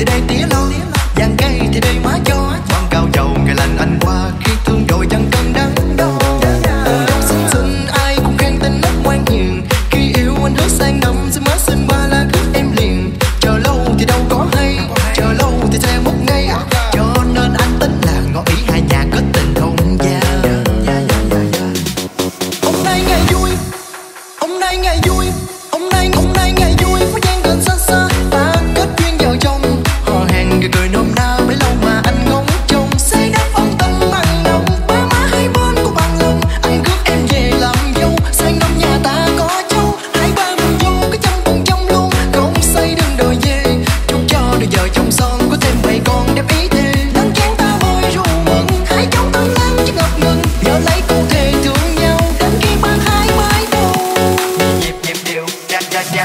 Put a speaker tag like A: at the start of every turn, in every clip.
A: thì đây tía lo, vàng cây thì đây má cho, con cao trầu ngày lành anh qua, khi thương rồi chẳng cần đắn đo. Buồn dâu xinh xinh ai cũng khen tên nét ngoan hiền, khi yêu anh hứa sang năm sẽ má xin ba la cướp em liền. Chờ lâu thì đâu có hay, chờ lâu thì sẽ mất ngay, cho nên anh tính là ngỏ ý hai nhà kết tình thông gia. Hôm nay ngày vui, hôm nay ngày vui, hôm nay ngày vui, có gian gần xa xa ta kết duyên vào trong. Họ hàng người cười nôm na bấy lâu mà anh ngóng trông, say đắm ân tâm mặn nồng, ba má hai bên của bằng lòng. Anh rước em về làm dâu, sang năm nhà ta có cháu, hai ba mình vô cái trăm luôn, không say đừng đòi về. Chúc cho đời vợ chồng son có thêm bầy con đẹp ý thề, nắng chán ta vui ru mừng, hai cháu tân lang chứ ngập ngừng, vợ lấy cụ thề thương nhau đến khi mang hai mái đầu. Nhịp nhịp điệu cha cha cha.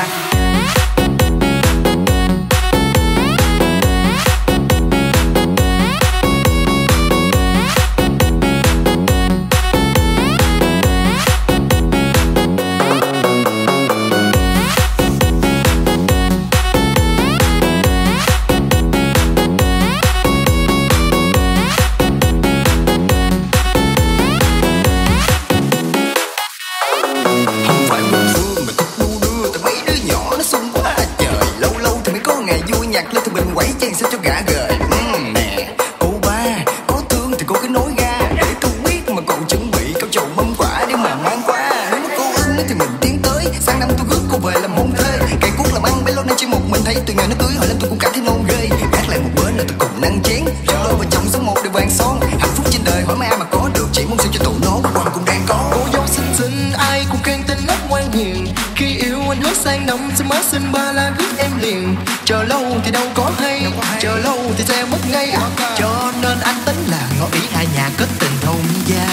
A: Không phải một phương mà khúc đu đưa từ mấy đứa nhỏ nó xung quá trời. Lâu lâu thì mới có ngày vui, nhạc lên thì mình quẩy chen sao cho gã gời. Nè cô ba có thương thì cô cứ nói ra để tôi biết mà cậu chuẩn bị câu chầu mâm quả để mà mang qua. Nếu mà cô ưng thì mình tiến tới, sang năm tôi rước cô về làm hôn thê. Cây cuốc làm ăn bấy lâu nay chỉ một mình thấy, từ ngày nó cưới hỏi lên tôi cũng cảm thấy nôn ghê. Gác lại một bên là tôi cùng năng chén, cho đôi vợ chồng sống một đời vàng son. Hạnh phúc trên đời hỏi mai mà có được, chỉ mong sao cho tụi nó quan cũng đang có. Cô dâu xinh xinh ai cũng khen tên nét ngoan hiền, khi yêu anh hứa sang năm sẽ má xin ba la rước em liền. Chờ lâu thì đâu có hay, chờ lâu thì sẽ mất ngay, cho nên anh tính là ngỏ ý hai nhà kết tình thông gia.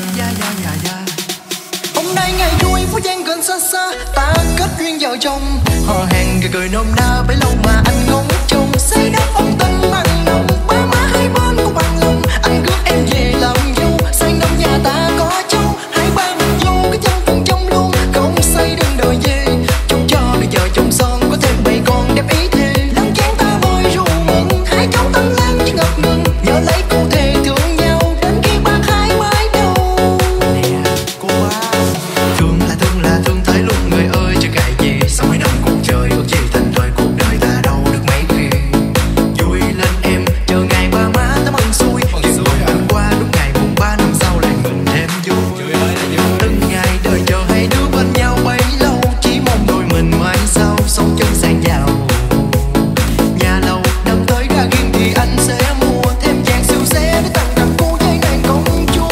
A: Hôm nay ngày vui phố gian gần xa xa ta kết duyên vào trong. Họ hàng người cười nôm na bấy lâu mà anh ngóng trông, say đắm ân tâm mặn nồng, ba má hai bên của bằng lòng. Anh rước em về làm dâu, sang năm nhà ta có cháu, hai ba mình vô cái trăm luôn, không say đừng đòi về. Chúc cho đời vợ chồng son có thêm bầy con đẹp ý thề, nắng chán ta vui ru mừng, hai cháu tân lang chứ ngập ngừng, vợ lấy cụ thề thương nhau đến khi bạc hai mái đầu. Nè cô ba, thương là thương tới lúc người ơi chứ cài gì. Sau mấy năm cuộc chơi ước gì thành rồi cuộc đời ta đâu được mấy khi. Vui lên em chờ ngày ba má tấm ân xuôi, chuyện buồn từng qua đúng ngày mùng 3 năm sau lại mừng thêm vui. Từng ngày đời chờ hai đứa bên nhau bấy lâu, chỉ mong đôi mình mai sau sống chung sang giàu. Nhà lầu năm tới ra riêng thì anh sẽ mua thêm vàng siêu xe để tặng cặp cô dây nàng công chúa.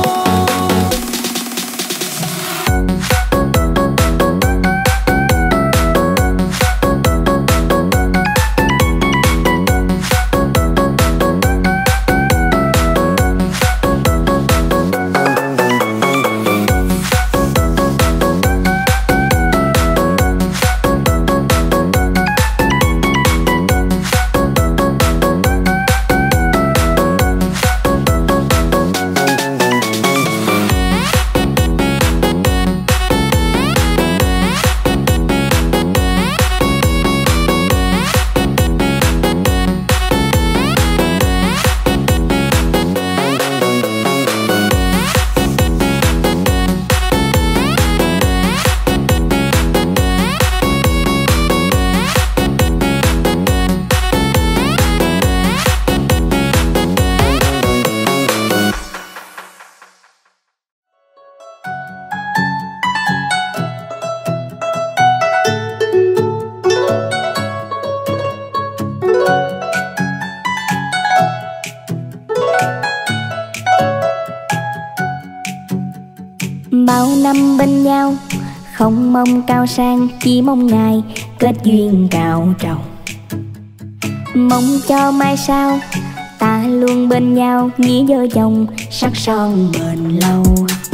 B: Bao năm bên nhau không mong cao sang, chỉ mong ngày kết duyên cao trầu. Mong cho mai sau ta luôn bên nhau, nghĩa vợ chồng sắc son bền lâu.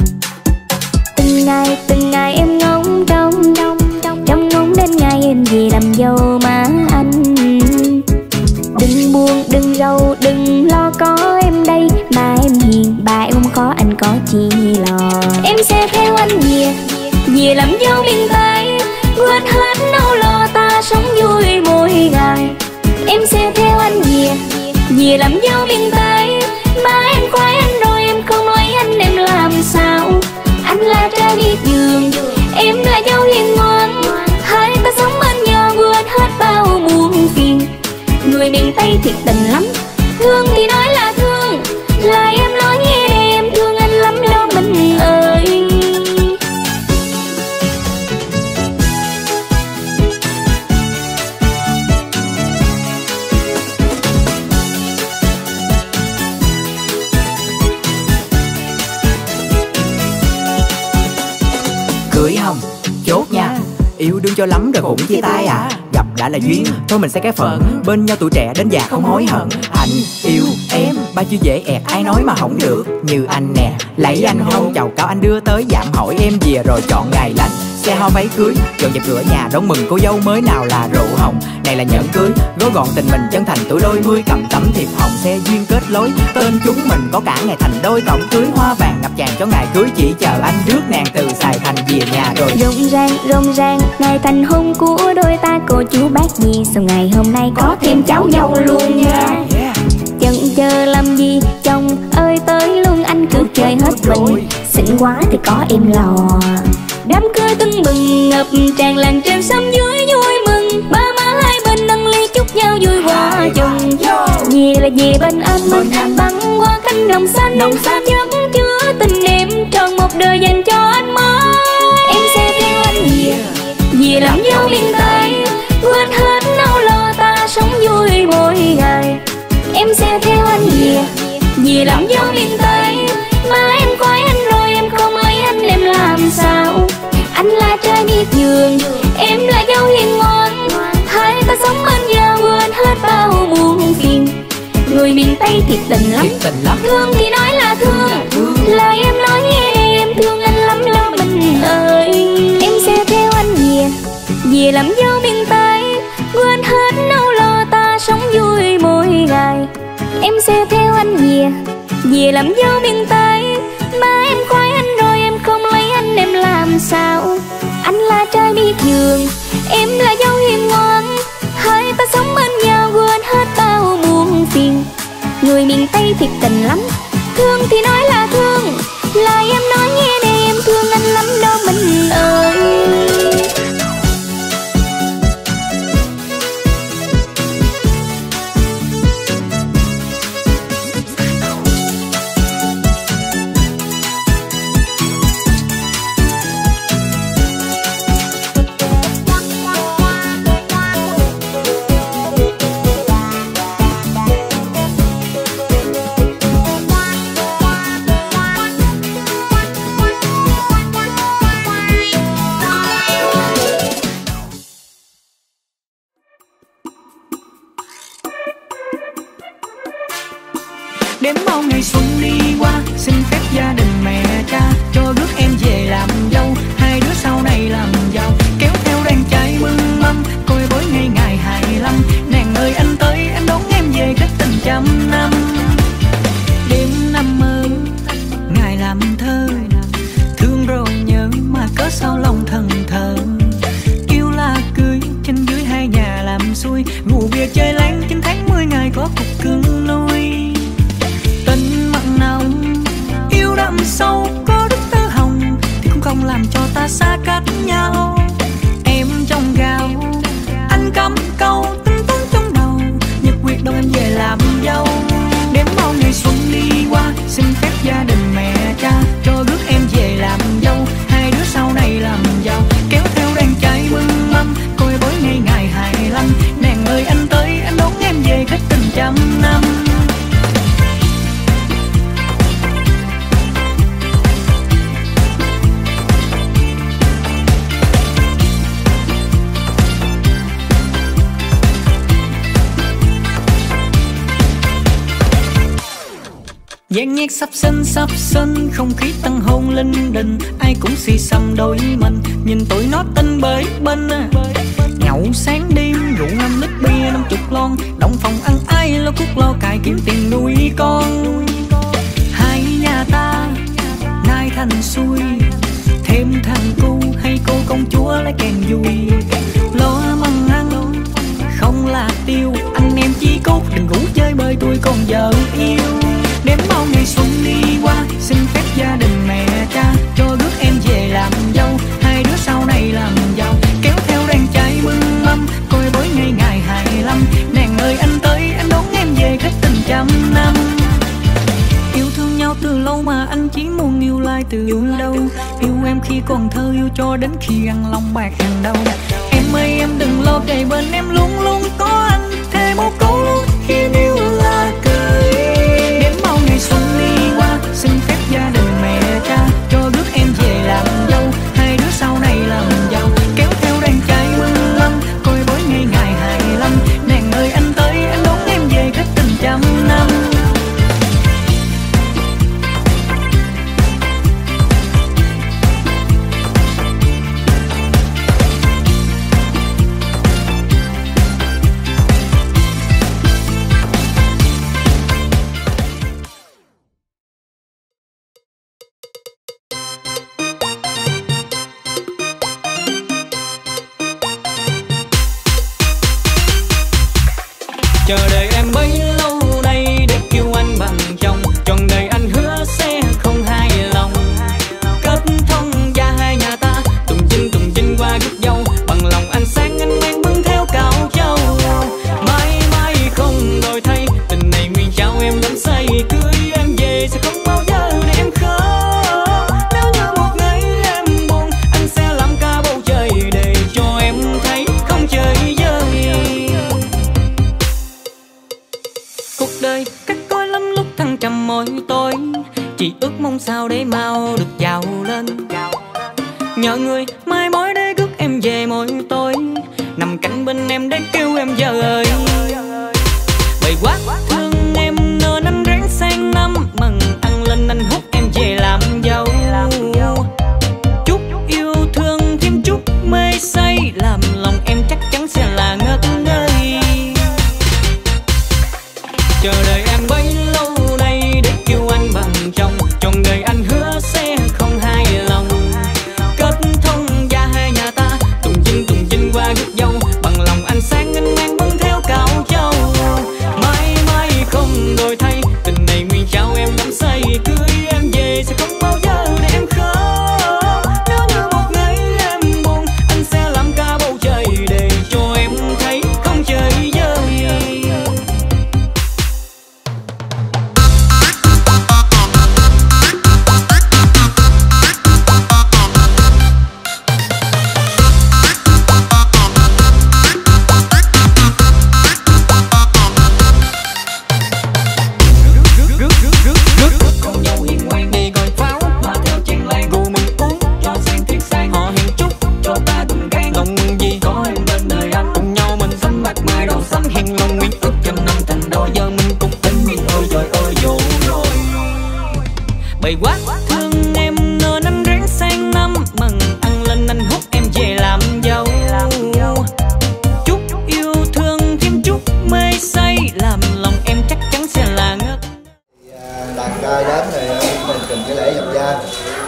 B: Từng ngày em ngóng trông ngóng đến ngày em về làm dâu má anh. Đừng buồn đừng rầu đừng lo, có em đây mà em hiền, bà em không khó anh có chi lo. Em sẽ theo anh về làm dâu miền Tây, quên hết nỗi lo ta sống vui mỗi ngày. Em sẽ theo về làm dâu miền Tây. Mà em khoái anh rồi em không lấy anh em làm sao? Anh là trai đi giường, em là dâu hiền ngoan. Hai ta sống bên nhau quên hết bao muộn phiền. Người miền Tây thiệt tình lắm, thương thì nói là thương, lại em nói nghe em thương anh lắm lo mình ơi.
C: Cưới không? Chốt nha. Yêu đương cho lắm rồi cũng chia tay à? Gặp đã là duyên, thôi mình sẽ cái phận. Bên nhau tuổi trẻ đến già không hối hận. Anh yêu em, ba chữ dễ ẹt ai nói mà không được. Như anh nè, lấy anh không chào cao anh đưa tới dạm hỏi em về rồi chọn ngày lành. Xe hoa váy cưới, dọn dẹp cửa nhà đón mừng cô dâu mới nào là rượu hồng. Này là nhẫn cưới, gói gọn tình mình chân thành tuổi đôi mươi. Cầm tấm thiệp hồng xe duyên kết lối, tên chúng mình có cả ngày thành đôi. Cổng cưới hoa vàng ngập tràn cho ngày cưới, chỉ chờ anh rước nàng từ Sài Thành về nhà rồi.
B: Rộn ràng ngày thành hôn của đôi ta, cô chú bác gì sau ngày hôm nay có thêm cháu dâu luôn nha. Chần chờ làm gì chồng ơi tới luôn, anh cứ chơi hết mình. Xinh quá thì có em lò. Đám cưới tưng bừng ngập tràn làng trên xóm dưới vui mừng. Ba má hai bên nâng ly chúc nhau vui hòa chung. Về là về bên anh mình băng qua cánh đồng xanh chất chứa tình em tròn một đời dành cho anh mới. Em sẽ theo anh về làm dâu miền Tây, quên hết nỗi lo ta sống vui mỗi ngày. Em sẽ theo anh về làm dâu miền Tây. Mà em khoái anh rồi em không lấy anh em làm sao? Anh là trai miệt vườn, em là dâu hiền ngoan. Hai ta sống bên nhau quên hết bao muộn phiền. Người miền Tây thiệt tình lắm, thương thì nói là thương, lại em nói nghe em thương anh lắm lo mình ơi. Em sẽ theo anh về làm dâu miền Tây, quên hết nỗi lo ta sống vui mỗi ngày. Em sẽ theo anh về làm dâu miền Tây. Mà em khoái anh rồi em không lấy anh em làm sao? Anh là trai miệt vườn, em là dâu hiền ngoan. Hai ta sống bên nhau quên hết bao muộn phiền. Người miền Tây thiệt tình lắm, thương thì nói là thương, lại em nói nghe này em thương anh lắm đó mình ơi.
A: Đếm bao ngày xuân đi qua, xin phép gia đình mẹ cha cho rước em về làm dâu. Hai đứa sau này làm giàu, kéo theo đàn trai mừng mâm, coi bối ngày ngày 25. Nàng ơi anh tới, anh đón em về kết tình trăm năm. Đêm năm mơ, ngày làm thơ, thương rồi nhớ mà cớ sao lòng thần thờ. Yêu là cưới, trên dưới hai nhà làm xuôi, rượu bia chơi láng 9 tháng 10 ngày có cục cưng nuôi. Tình mặn nồng yêu đậm sâu có đức tơ hồng thì cũng không làm cho ta xa cách nhau. Em trong gạo anh cắm câu tính toán trong đầu, nhật quyết đón em về làm dâu. Đếm bao ngày xuân đi qua, xin phép gia đình mẹ cha cho rước em về làm dâu. Hai đứa sau này làm giàu, kéo theo đàn trai mừng mâm, coi bối ngày ngày 25. Nàng ơi anh tới, anh đón em về kết tình trăm năm. Gian nhạc sắp sinh, không khí tăng hôn linh đình. Ai cũng xì xầm đôi mình, nhìn tụi nó tinh bới bên. Nhậu sáng đêm, rượu 5 lít bia 50 lon. Động phòng ăn ai lo cuốc lo cài kiếm tiền nuôi con. Hai nhà ta nay thành xuôi, thêm thằng cu hay cô công chúa lấy càng vui. Lo măng ăn không là tiêu, anh em chí cốt đừng ngủ chơi bơi tôi con
D: từ đâu. Yêu em khi còn thơ, yêu cho đến khi ăn lòng bạc hàng đầu. Em ơi em đừng lo, kề bên em luôn luôn có anh. Thề một câu luôn khi yêu là cưới. Đến bao ngày xuân đi qua, xin phép gia đình mẹ cha cho rước em về làm dâu. Hai đứa sau này làm giàu, kéo theo đàn trai mừng lắm, coi bói ngày ngày 25. Nàng ơi anh tới, anh đón em về kết tình trăm năm.
E: Chờ đợi em bấy lâu nay để kêu anh bằng chồng, trọn đời anh hứa sẽ không hài lòng. Kết thông gia hai nhà ta, tùng chinh qua rước dâu, bằng lòng anh sáng anh mang bưng theo cạo châu. Mãi mãi không đổi thay, tình này nguyện trao em đắm say, cưới em về sẽ không bao giờ để em khóc. Nếu như một ngày em buồn, anh sẽ làm cả bầu trời để cho em thấy không chơi vơi. Cuộc đời cắt côi lắm lúc thăng trầm mỗi tối, chỉ ước mong sao để mau được giàu lên. Nhờ người mai mối để rước em về mỗi tối, nằm cạnh bên em để kêu em vợ ơi. Bởi quá thương em nên anh ráng sang năm, mừng ăn lên anh hút em về làm dâu. Chút yêu thương thêm chút mê say, làm lòng em chắc chắn sẽ là ngất ngây. Chờ đợi em bấy lâu nay để kêu anh bằng chồng, trọn đời anh hứa sẽ không hài lòng. Kết thông gia hai nhà ta, tùng chinh qua rước dâu, bằng lòng anh sáng anh mang bưng theo cạo châu. Mãi mãi không đổi thay, tình này nguyện trao em đắm say, cưới em về sẽ không bao giờ để em khóc. Nếu như một ngày em buồn, anh sẽ làm cả bầu trời để cho em thấy không chơi vơi. Con dâu hiền ngoan đi coi pháo, mà theo chen lan rượu mừng uống cho sang thiệt sang. Họ hẹn chúc cho ta tình gan đồng gì có em bên đời anh, cùng nhau mình sắm bạc mai đầu sắm hẹn lòng nguyện ước trăm năm thành đôi. Giờ mình cùng tính nguyện ơi trời ơi vô rồi. Bởi quá thương em nên anh ráng sang năm, mừng ăn lên anh hút em về làm dâu. Chút yêu thương thêm chút mê say, làm lòng em chắc chắn sẽ là ngất.
F: Đàn trai đến thì mình cần cái lễ nhập gia.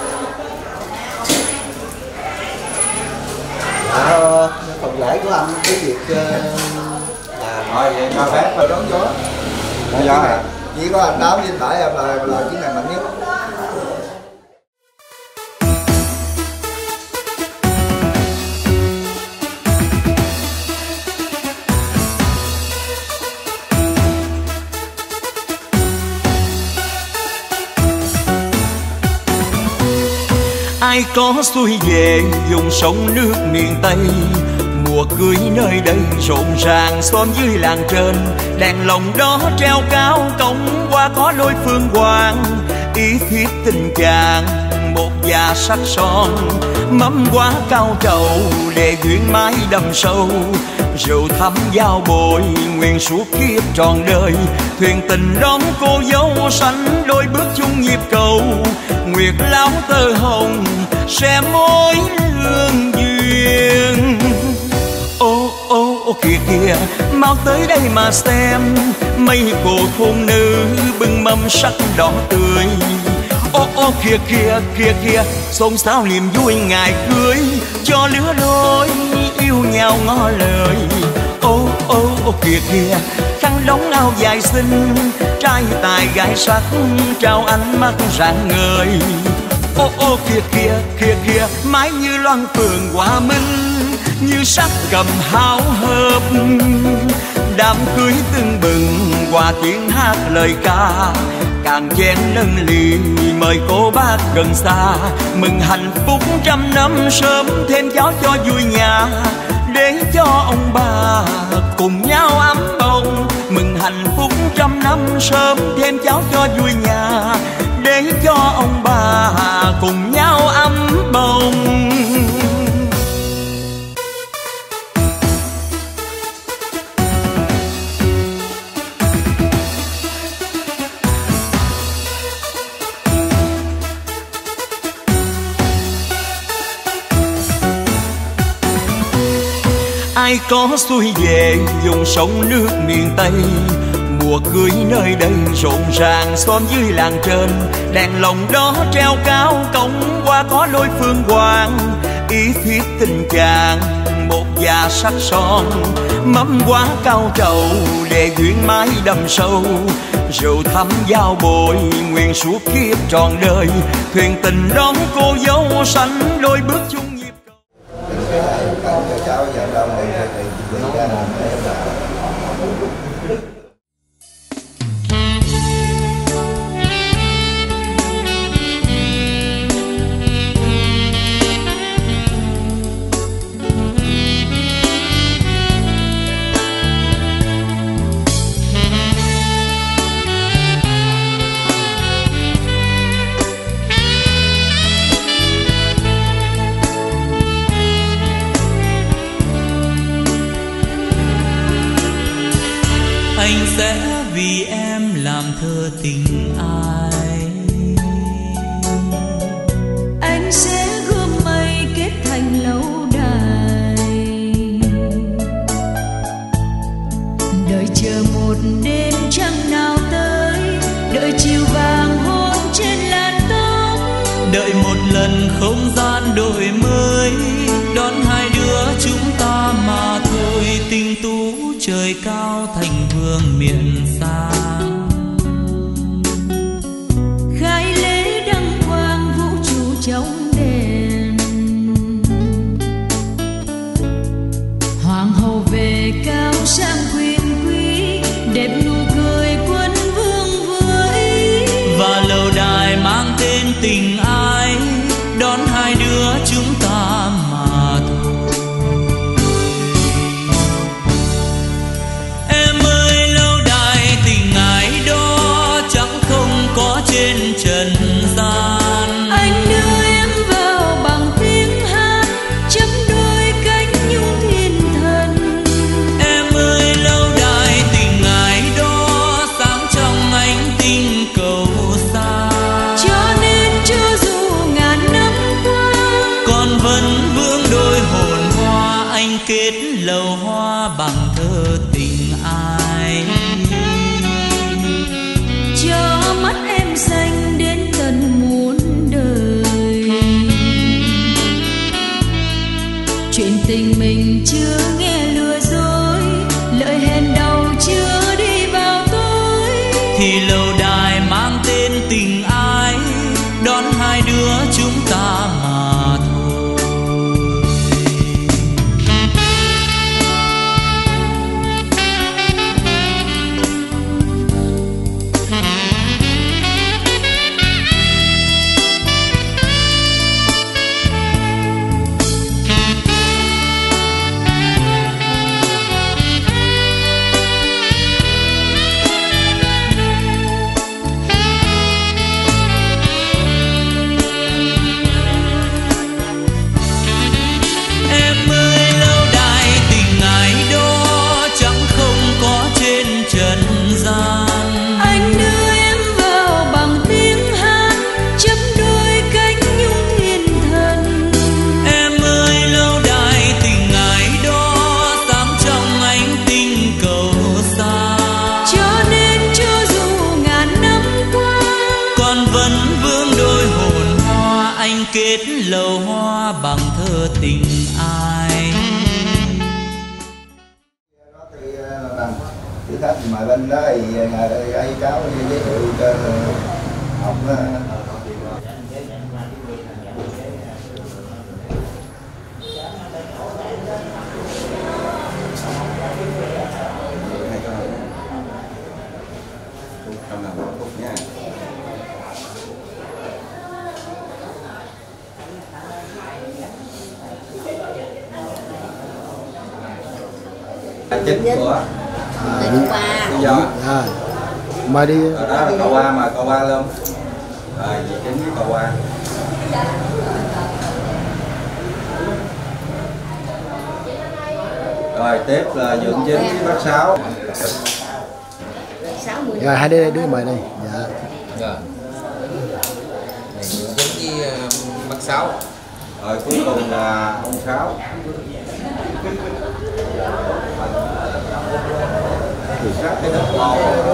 F: Phần lễ của anh cái việc thôi vậy cho phép thôi đón gió. Chỉ có anh đám với phải em là chuyến này mạnh nhất.
G: Ai có xuôi về vùng sông nước miền Tây, mùa cưới nơi đây rộn ràng xóm dưới làng trên. Đèn lồng đó treo cao cổng qua có lối phương hoàng, ý thiết tình chàng một già sắc son. Mâm quá cao trầu để duyên mái đầm sâu, rượu thắm giao bồi nguyện suốt kiếp trọn đời. Thuyền tình đón cô dâu sánh đôi bước chung nhịp cầu, nguyệt láo tơ hồng sẽ mối lương duyên. Ô ô ô kìa kìa mau tới đây mà xem, mấy cô thôn nữ bưng mâm sắc đỏ tươi. Ô ô kìa kìa kìa kìa xôn xao niềm vui ngày cưới, cho lứa đôi yêu nhau ngỏ lời. Ô ô ô kìa kìa khăn đóng áo dài xinh, trai tài gái sắc trao ánh mắt rạng ngời. Ô ô kìa kìa kìa kìa mái như loan phường hòa minh, như sắc cầm háo hợp. Đám cưới tưng bừng qua tiếng hát lời ca, càng chén nâng ly mời cô bác gần xa, mừng hạnh phúc trăm năm sớm thêm cháu cho vui nhà, để cho ông bà cùng nhau ấm bồng. Mừng hạnh phúc trăm năm sớm thêm cháu cho vui nhà, để cho ông bà cùng nhau ấm bồng. Ai có xuôi về vùng sông nước miền Tây, mùa cưới nơi đây rộn ràng xóm dưới làng trên, đèn lồng đó treo cao cổng qua có đôi phương hoàng, ý thiết tình chàng một già sắc son, mâm quá cao trầu để duyên mái đầm sâu, rượu thắm giao bội nguyện suốt kiếp trọn đời, thuyền tình đón cô dâu sánh đôi bước chung.
F: Cháu giờ đâu thì ra làm để là
E: anh sẽ vì em làm thơ tình ai.
H: Anh sẽ gom mây kết thành lâu đài, đợi chờ một đêm trăng nào tới, đợi chiều vàng hôn trên làn tóc,
E: đợi một lần không gian đổi mới, đón hai đứa chúng ta mà thôi. Tình tú trời cao thành vương miền xa,
H: khai lễ đăng quang vũ trụ trong đèn, hoàng hậu về cao sang quyền quý, đẹp nụ cười quân vương với,
E: và lâu đài mang tên tình ai, đón hai đứa chúng ta mà thôi. Trên trần gian
H: anh đưa em vào bằng tiếng hát, chấm đôi cánh nhung thiên thần.
E: Em ơi lâu đài tình ngài đó, sáng trong ánh tinh cầu xa,
H: cho nên cho dù ngàn năm qua
E: con vẫn vương đôi hồn hoa, anh kết lầu hoa bằng thơ tình ai.
H: cho mắt em xanh đến tận muôn đời, chuyện tình mình chưa nghe lừa dối, lời hẹn đầu chưa đi vào tối,
E: thì lâu đài mang tên tình ai, đón hai đứa chúng ta mà thôi.
H: Anh đưa em vào bằng tiếng hát, chấm đôi cánh nhung thiên thần.
E: Em ơi lâu đài tình ngài đó, sáng trong ánh tinh cầu xa,
H: cho nên cho dù ngàn năm qua
E: con vẫn vương đôi hồn hoa, anh kết lầu hoa bằng thơ tình ai.
F: thử thách mà bên đó thì ai cháu giới thiệu cho học
I: trong lòng phúc nha.
F: chính của
I: Lý Do.
F: Mời đi.
I: Đó là cậu Ba, mời cậu Ba lên. Rồi dì chính với cậu Ba. Rồi tiếp là Dượng Chính với bác Sáu.
F: Rồi hai đứa mời đây. Dạ.
I: Rồi. Này Dượng Chính với bác Sáu. Rồi cuối cùng là ông Sáu. Sát cái đất lò.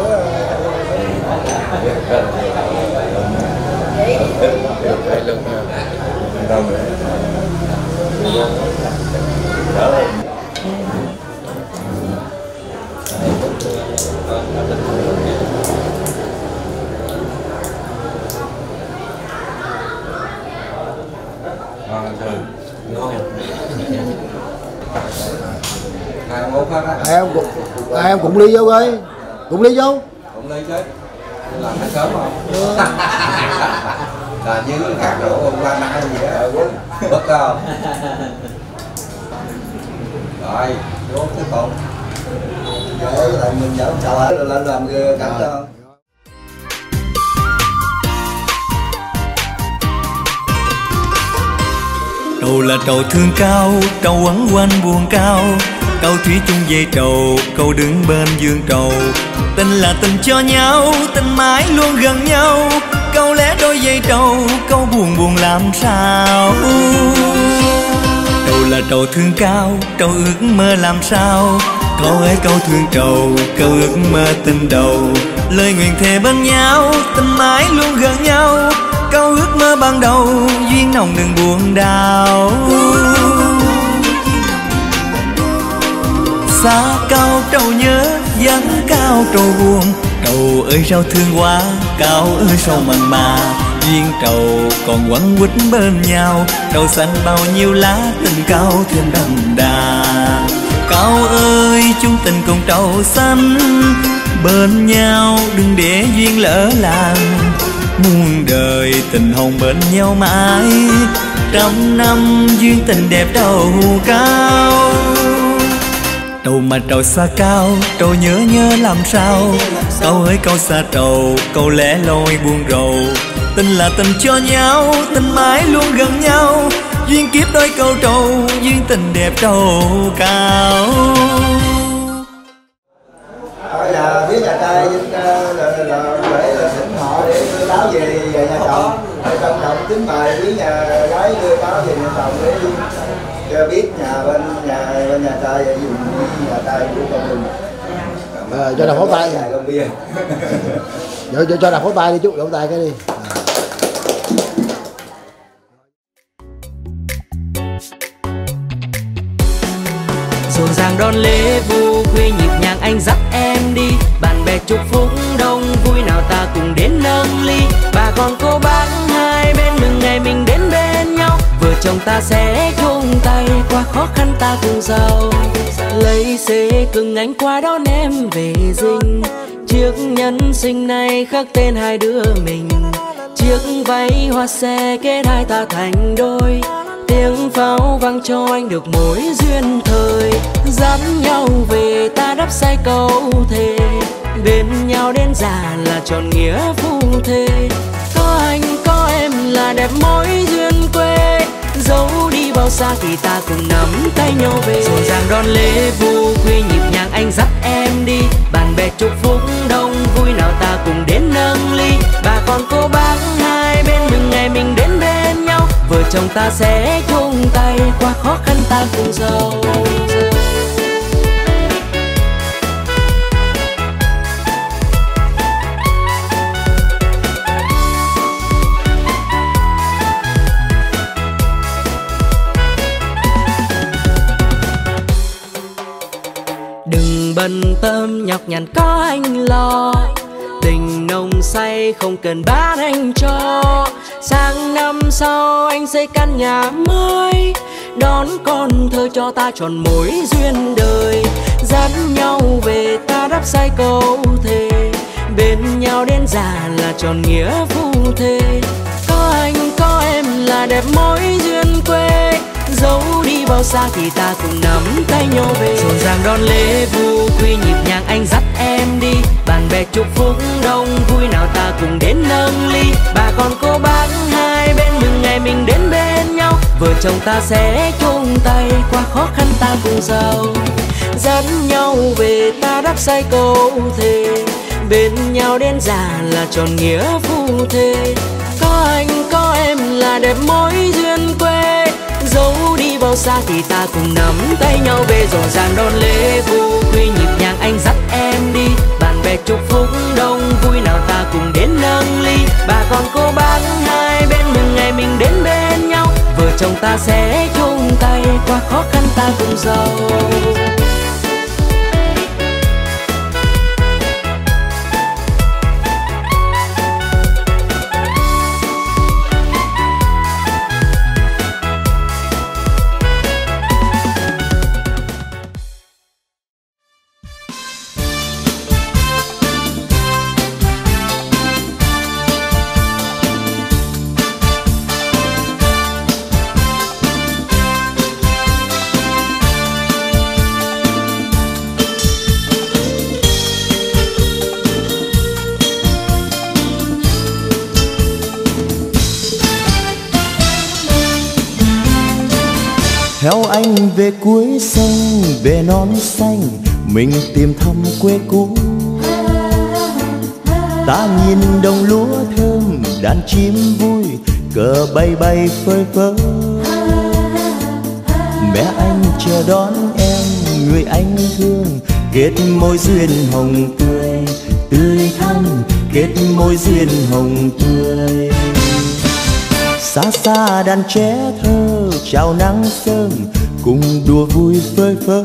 F: Em cũng ly vô coi, cũng ly vô.
I: Cũng ly chứ. Làm nó sớm không? Là như khác độ hôm qua nãy gì đó, bất không? Rồi, vô cái còn.
F: Để lại mình nhớ chào rồi lên làm cảnh cho.
G: Trầu là trầu thương cao, trầu quấn quanh buồn cao. Câu thủy chung về trầu, câu đứng bên dương trầu. Tình là tình cho nhau, tình mãi luôn gần nhau. Câu lẽ đôi dây trầu, câu buồn buồn làm sao. Trầu là trầu thương cao, trầu ước mơ làm sao. Câu ấy câu thương trầu, câu ước mơ tình đầu. Lời nguyện thề bên nhau, tình mãi luôn gần nhau. Câu ước mơ ban đầu, duyên nồng đừng buồn đau. Xa cao trầu nhớ, vắng cao trầu buồn. Trầu ơi sao thương quá, cao ơi sao mặn mà. Duyên trầu còn quấn quýt bên nhau. Trầu xanh bao nhiêu lá, tình cao thêm đậm đà. Cao ơi chung tình cùng trầu xanh bên nhau, đừng để duyên lỡ làng. Muôn đời tình hồng bên nhau mãi, trăm năm duyên tình đẹp đầu cao. Trầu mà trầu xa cao, trầu nhớ nhớ làm sao. Câu ơi câu xa trầu, câu lẽ loi buồn rầu. Tình là tình cho nhau, tình mãi luôn gần nhau. Duyên kiếp đôi câu trầu, duyên tình đẹp trầu cao.
F: Ở nhà phía nhà trai để thỉnh họ để báo về nhà chồng. Trong chồng tính bài phía nhà gái đưa báo về nhà chồng để cho biết bên nhà trai dùng nhà trai của con mình. Cho đọc pháo tay. Cho đọc pháo tay đi chú, đọc tay cái đi.
E: Rộn ràng đón lễ vu khuya nhịp nhàng anh dắt em đi. Bạn bè chúc phúc đông vui nào ta cùng đến nâng ly. Bà con cô bác hai bên mừng ngày mình đến bên nhau. Vợ chồng ta sẽ chung tay qua khó khăn ta cùng giàu. Lấy xế cưng anh qua đón em về dinh. Chiếc nhẫn sinh này khắc tên hai đứa mình. Chiếc váy hoa xe kết hai ta thành đôi. Tiếng pháo vang cho anh được mối duyên thời. Dắt nhau về ta đắp say câu thề. Bên nhau đến già là tròn nghĩa phu thê. Có anh có em là đẹp mối duyên quê. Dẫu đi bao xa thì ta cùng nắm tay nhau về. Rộn ràng đón lễ vu khuya nhịp nhàng anh dắt em đi. Bạn bè chúc phúc đông vui nào ta cùng đến nâng ly. Bà con cô bác hai bên mừng ngày mình đến bên nhau. Vợ chồng ta sẽ chung tay qua khó khăn ta cùng giàu. Đừng bận tâm nhọc nhằn có anh lo. Tình nồng say không cần bán anh cho. Sang năm sau anh xây căn nhà mới. Đón con thơ cho ta tròn mối duyên đời. Dắt nhau về ta đắp say câu thề. Bên nhau đến già là tròn nghĩa phu thê. Có anh có em là đẹp mối duyên quê. dẫu đi bao xa thì ta cùng nắm tay nhau về. Rộn ràng đón lễ vu quy nhịp nhàng anh dắt em đi, bạn bè chúc phúc đông vui nào ta cùng đến nâng ly. Bà con cô bác hai bên mừng ngày mình đến bên nhau, vợ chồng ta sẽ chung tay qua khó khăn ta cùng giàu. Dẫn nhau về ta đắp say câu thề, bên nhau đến già là tròn nghĩa phu thê. Có anh có em là đẹp mối duyên quê, dẫu đi bao xa thì ta cùng nắm tay nhau về. Rộn ràng đón lễ vu quy nhịp nhàng anh dắt em đi, bạn bè chúc phúc đông vui nào ta cùng đến nâng ly. Bà con cô bác hai bên mừng ngày mình đến bên nhau, vợ chồng ta sẽ chung tay qua khó khăn ta cùng giàu.
J: Theo anh về cuối sông về non xanh, mình tìm thăm quê cũ. Ta nhìn đồng lúa thơm đàn chim vui, cờ bay bay phơi phới. Mẹ anh chờ đón em người anh thương, kết môi duyên hồng tươi tươi thắm, kết môi duyên hồng tươi. Xa xa đàn trẻ thơ chào nắng sớm, cùng đùa vui phơi phới.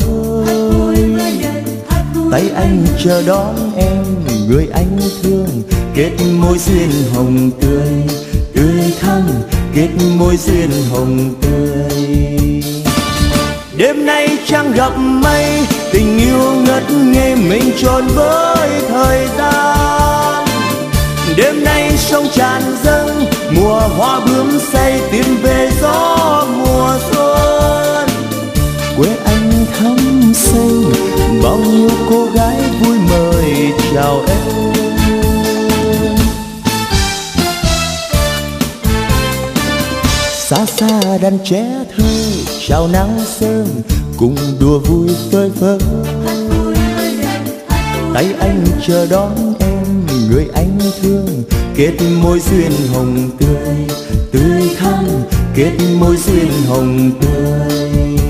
J: Tay anh chờ đón em người anh thương, kết môi duyên hồng tươi tươi thắm, kết môi duyên hồng tươi. Đêm nay trăng gặp mây, tình yêu ngất ngây mình tròn với thời gian. Đêm nay sông tràn dâng, mùa hoa bướm say tìm về gió mùa xuân. Quê anh thắm xanh, bao nhiêu cô gái vui mời chào em. Xa xa đàn trẻ thơ chào nắng sớm, cùng đùa vui phơi phới. Tay anh chờ đón em người anh thương, kết môi duyên hồng tươi tươi thắm, kết môi duyên hồng tươi.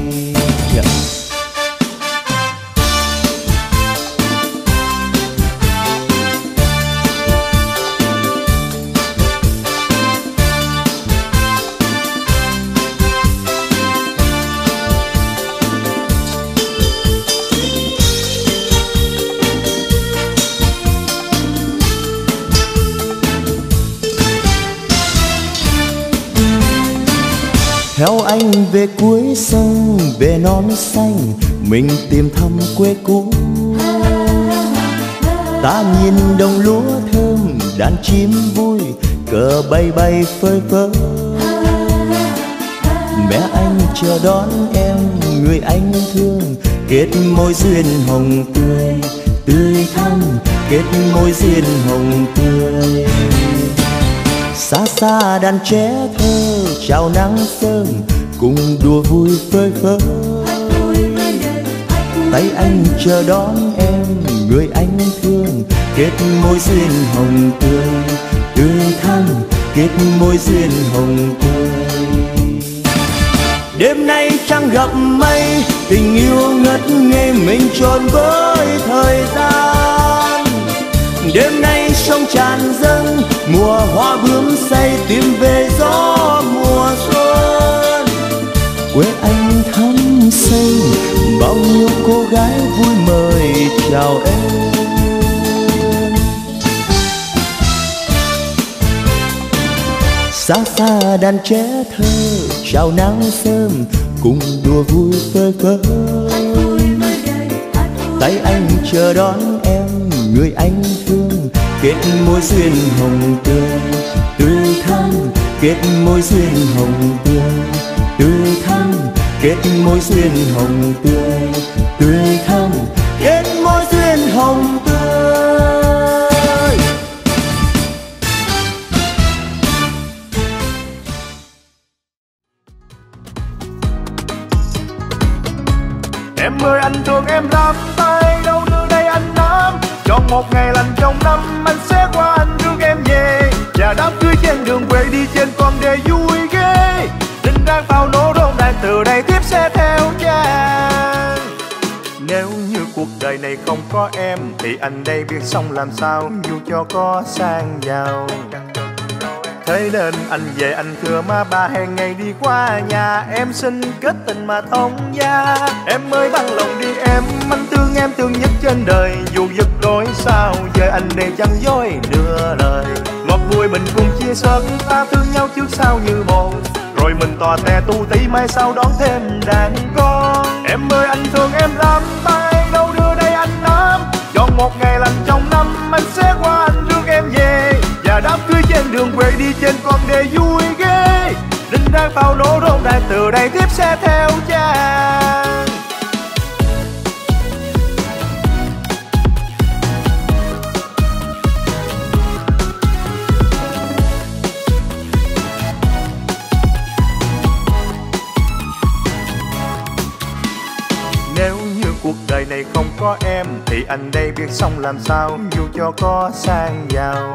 J: Theo anh về cuối sông về non xanh, mình tìm thăm quê cũ. Ta nhìn đồng lúa thơm đàn chim vui, cờ bay bay phơi phới. Mẹ anh chờ đón em người anh thương, kết môi duyên hồng tươi tươi thắm, kết môi duyên hồng tươi. Xa xa đàn trẻ thơ chào nắng sớm, cùng đùa vui phơi phới. Tay anh chờ đón em người anh thương, kết môi duyên hồng tươi tươi thắm, kết môi duyên hồng tươi. Đêm nay trăng gặp mây, tình yêu ngất ngây mình tròn với thời gian. Đêm nay sông tràn dâng, mùa hoa bướm say tìm về gió mùa xuân. Quê anh thắm xanh, bao nhiêu cô gái vui mời chào em. Xa xa đàn trẻ thơ chào nắng sớm, cùng đùa vui phơi phới. Tay anh chờ đón em người anh thương, kết môi duyên hồng tươi tươi thắm, kết môi duyên hồng tươi tươi thắm, kết mối duyên hồng tươi, tươi thắm kết mối duyên hồng tươi.
K: Em ơi anh thương em lắm, tay đâu đưa đây anh nắm. Chọn một ngày lành trong năm, anh sẽ qua anh rước em về. Và đám cưới trên đường quê đi trên con đê vui ghê. Đinh đang pháo nổ rộn ràng, từ đây tiếp sẽ theo chàng. Nếu như cuộc đời này không có em, thì anh đây biết sống làm sao, dù cho có sang giàu. Thế nên anh về anh thưa má ba, hẹn ngày đi qua nhà em xin kết tình mà thông gia. Em ơi bằng lòng đi em thương nhất trên đời. Dù giật đôi sao giờ anh đây chẳng dối nửa lời. Ngọt vui mình cùng chia sẻ, ta thương nhau trước sau như một. Rồi mình tò te tu tí mai sau đón thêm đàn con. Em ơi anh thương em lắm, tay đâu đưa đây anh nắm. Chọn một ngày lành trong năm, anh sẽ qua anh rước em về. Và đám cưới trên đường quê đi trên con đê vui ghê. Đinh đang pháo nổ rộn ràng, từ đây tiếp sẽ theo chàng. Nếu như cuộc đời này không có em, thì anh đây biết sống làm sao, dù cho có sang giàu.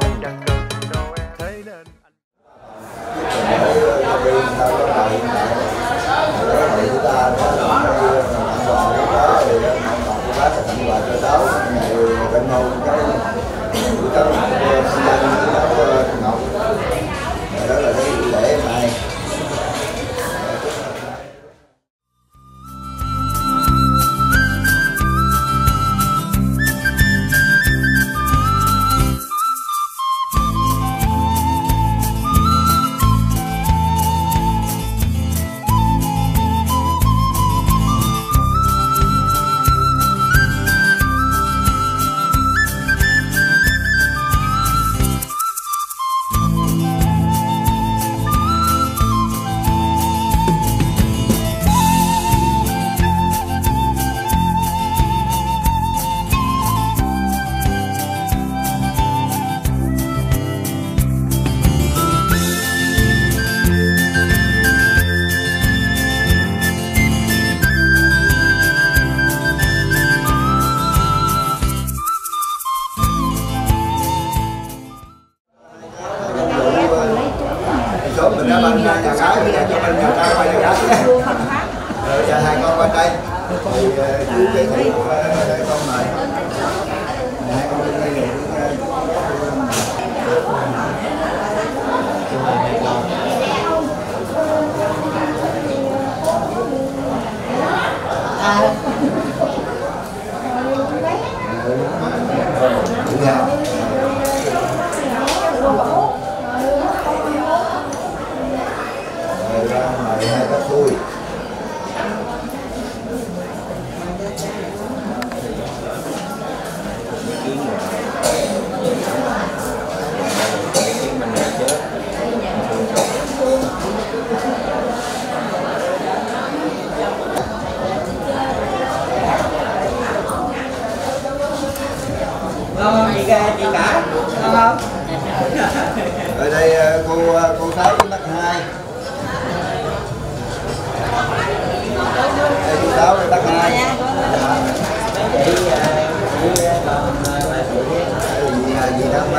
C: Chị cả không?
F: Ở đây cô Thái với bác Hai. Đây cô Sáu với bác Hai. Gì đó mấy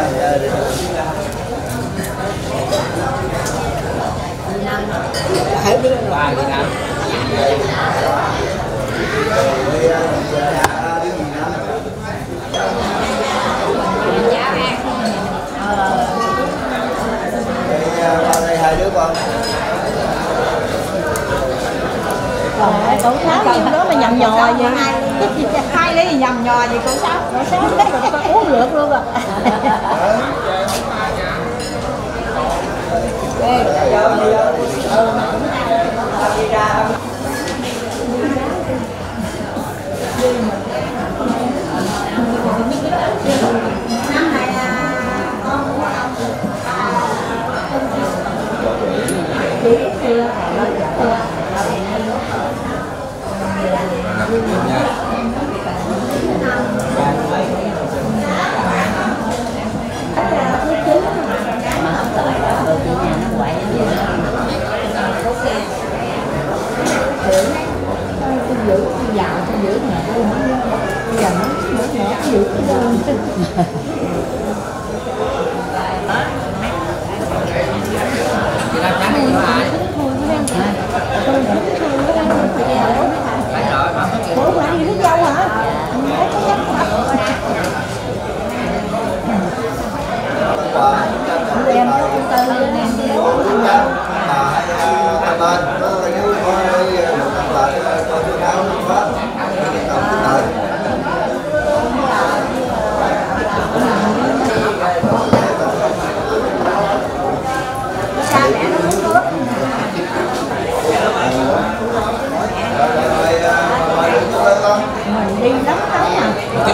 C: hết biết là gì nào?
F: Đây hai đứa con.
L: Cậu Sáu nhiêu đó mà nhầm nhò vậy? Hai lấy gì nhầm nhò vậy cậu Sáu? Cậu Sáu đấy rồi con uống lượt luôn à.
M: Năm này con của ông chị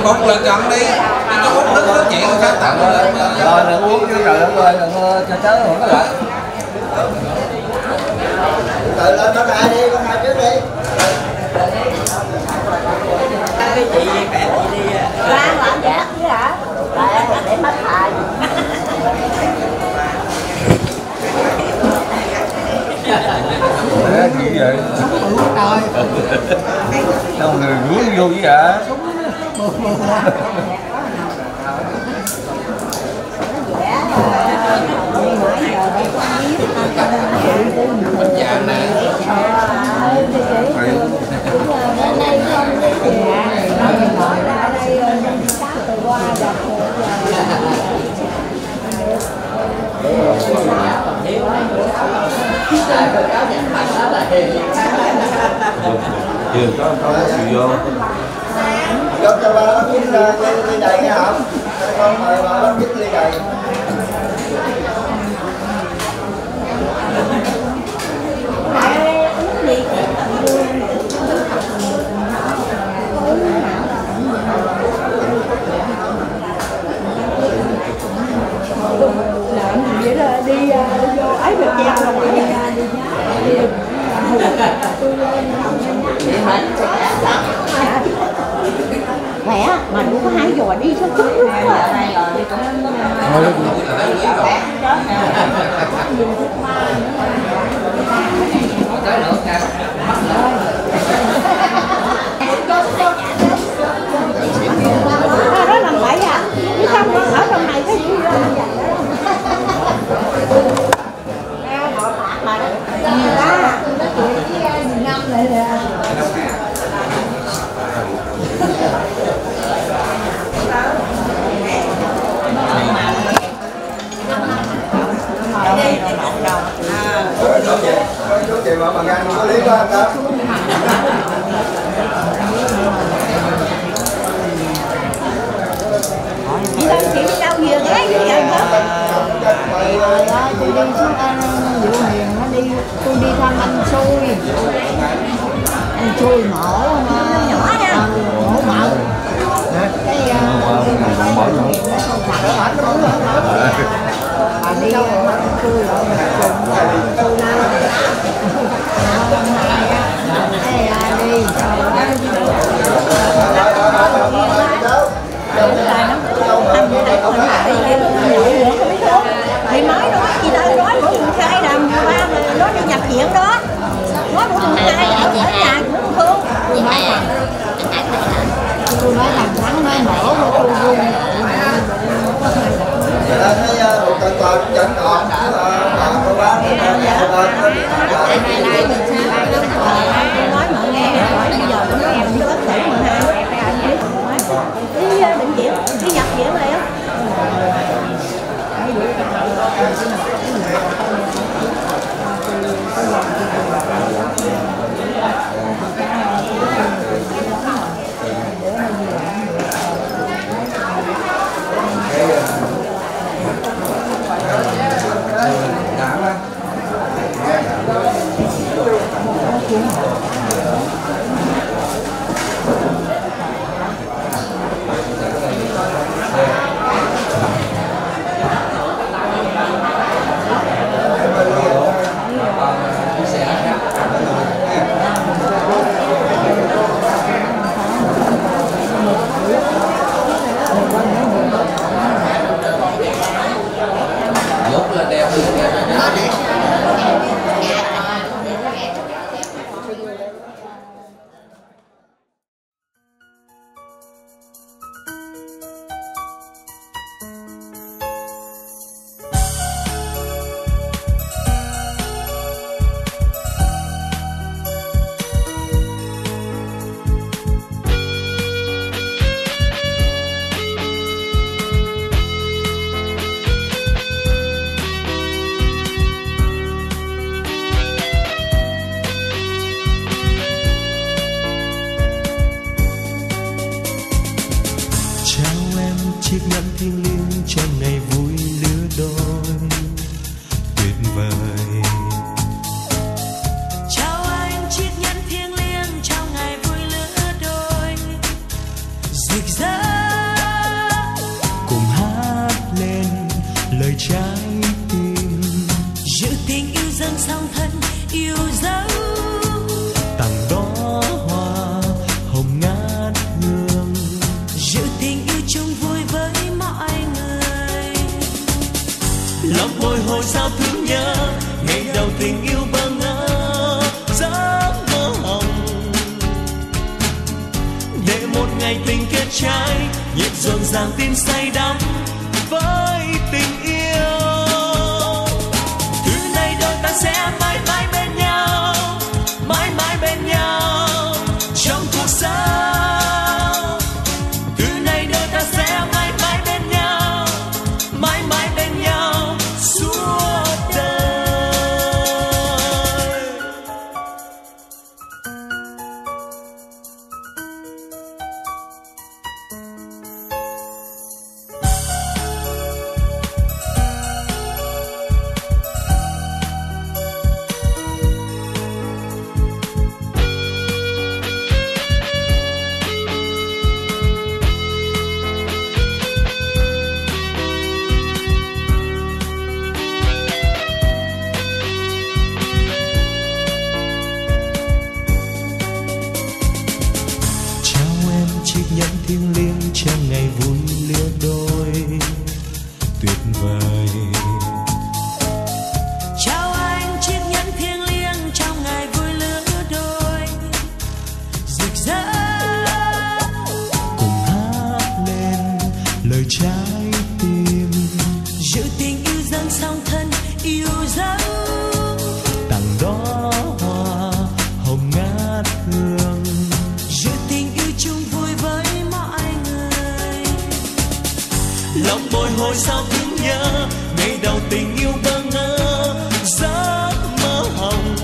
I: một lần chọn đi. Nó uống nước nói chuyện khác tặng lên.
F: Rồi đừng uống chứ trời đất ơi, đừng cho chớ không có lợi. Tự lên bác hai đi, bác hai trước đi.
L: Cái chị kẹt chị đi. Lan làm dạ chứ hả? Để mất hại.
F: Gì vậy? Đâu người rúi vô vậy hả?
I: Bánh vàng nè.
J: Chưa có chịu vô.
F: Cho ba bác Chính ly đầy nghe không? Con mời ba bác Chính ly đầy.
L: Vậy là đi vô ấy được treo là khỏe mà cũng có 2 giờ đi số chút đó làm vậy à chứ không ở trong này cái gì năm lại là
F: Chú chị mà bằng ăn có lý quá không?
L: chị đâu chị đi đâu về ghé vậy hả? Tôi đi xuống Diệu Hiền nó đi, tôi đi thăm anh Xui mổ nhỏ nha, mổ mợ cái đi Xui rồi Xui thì mới nói chị ta nói của người khai làm ba nó đi nhập viện đó, nói của người khai ở nhà của Phương tôi nói thằng Thắng nói mổ của tôi vui
F: thấy một tầng tòa cũng vẫn còn cô bác
L: nói mà nghe hỏi bây giờ nó nói em với bác sĩ mà hai đi bệnh viện đi nhập viện liền
G: lòng bồi hồi sao thương nhớ ngày đầu tình yêu bơ ngỡ giấc mơ hồng, để một ngày tình kết trái nhịp rộn ràng tim say đắm với tình yêu. Từ nay đôi ta sẽ mãi mãi bên nhau, mãi mãi bên nhau trong cuộc sống. Từ nay đôi ta sẽ mãi mãi bên nhau, mãi mãi bên nhau suốt đời.
J: Thiêng liêng trong ngày vui lứa đôi tuyệt vời.
G: Chào anh chiếc nhẫn thiêng liêng trong ngày vui lứa đôi rực rỡ.
J: Cùng hát lên lời trái tim,
G: giữ tình yêu dâng song thân yêu dấu.
J: tặng đó hoa hồng ngát hương,
G: giữ tình yêu chung vui với lòng bồi hồi sao thương nhớ ngày đầu tình yêu bơ ngỡ giấc mơ hồng,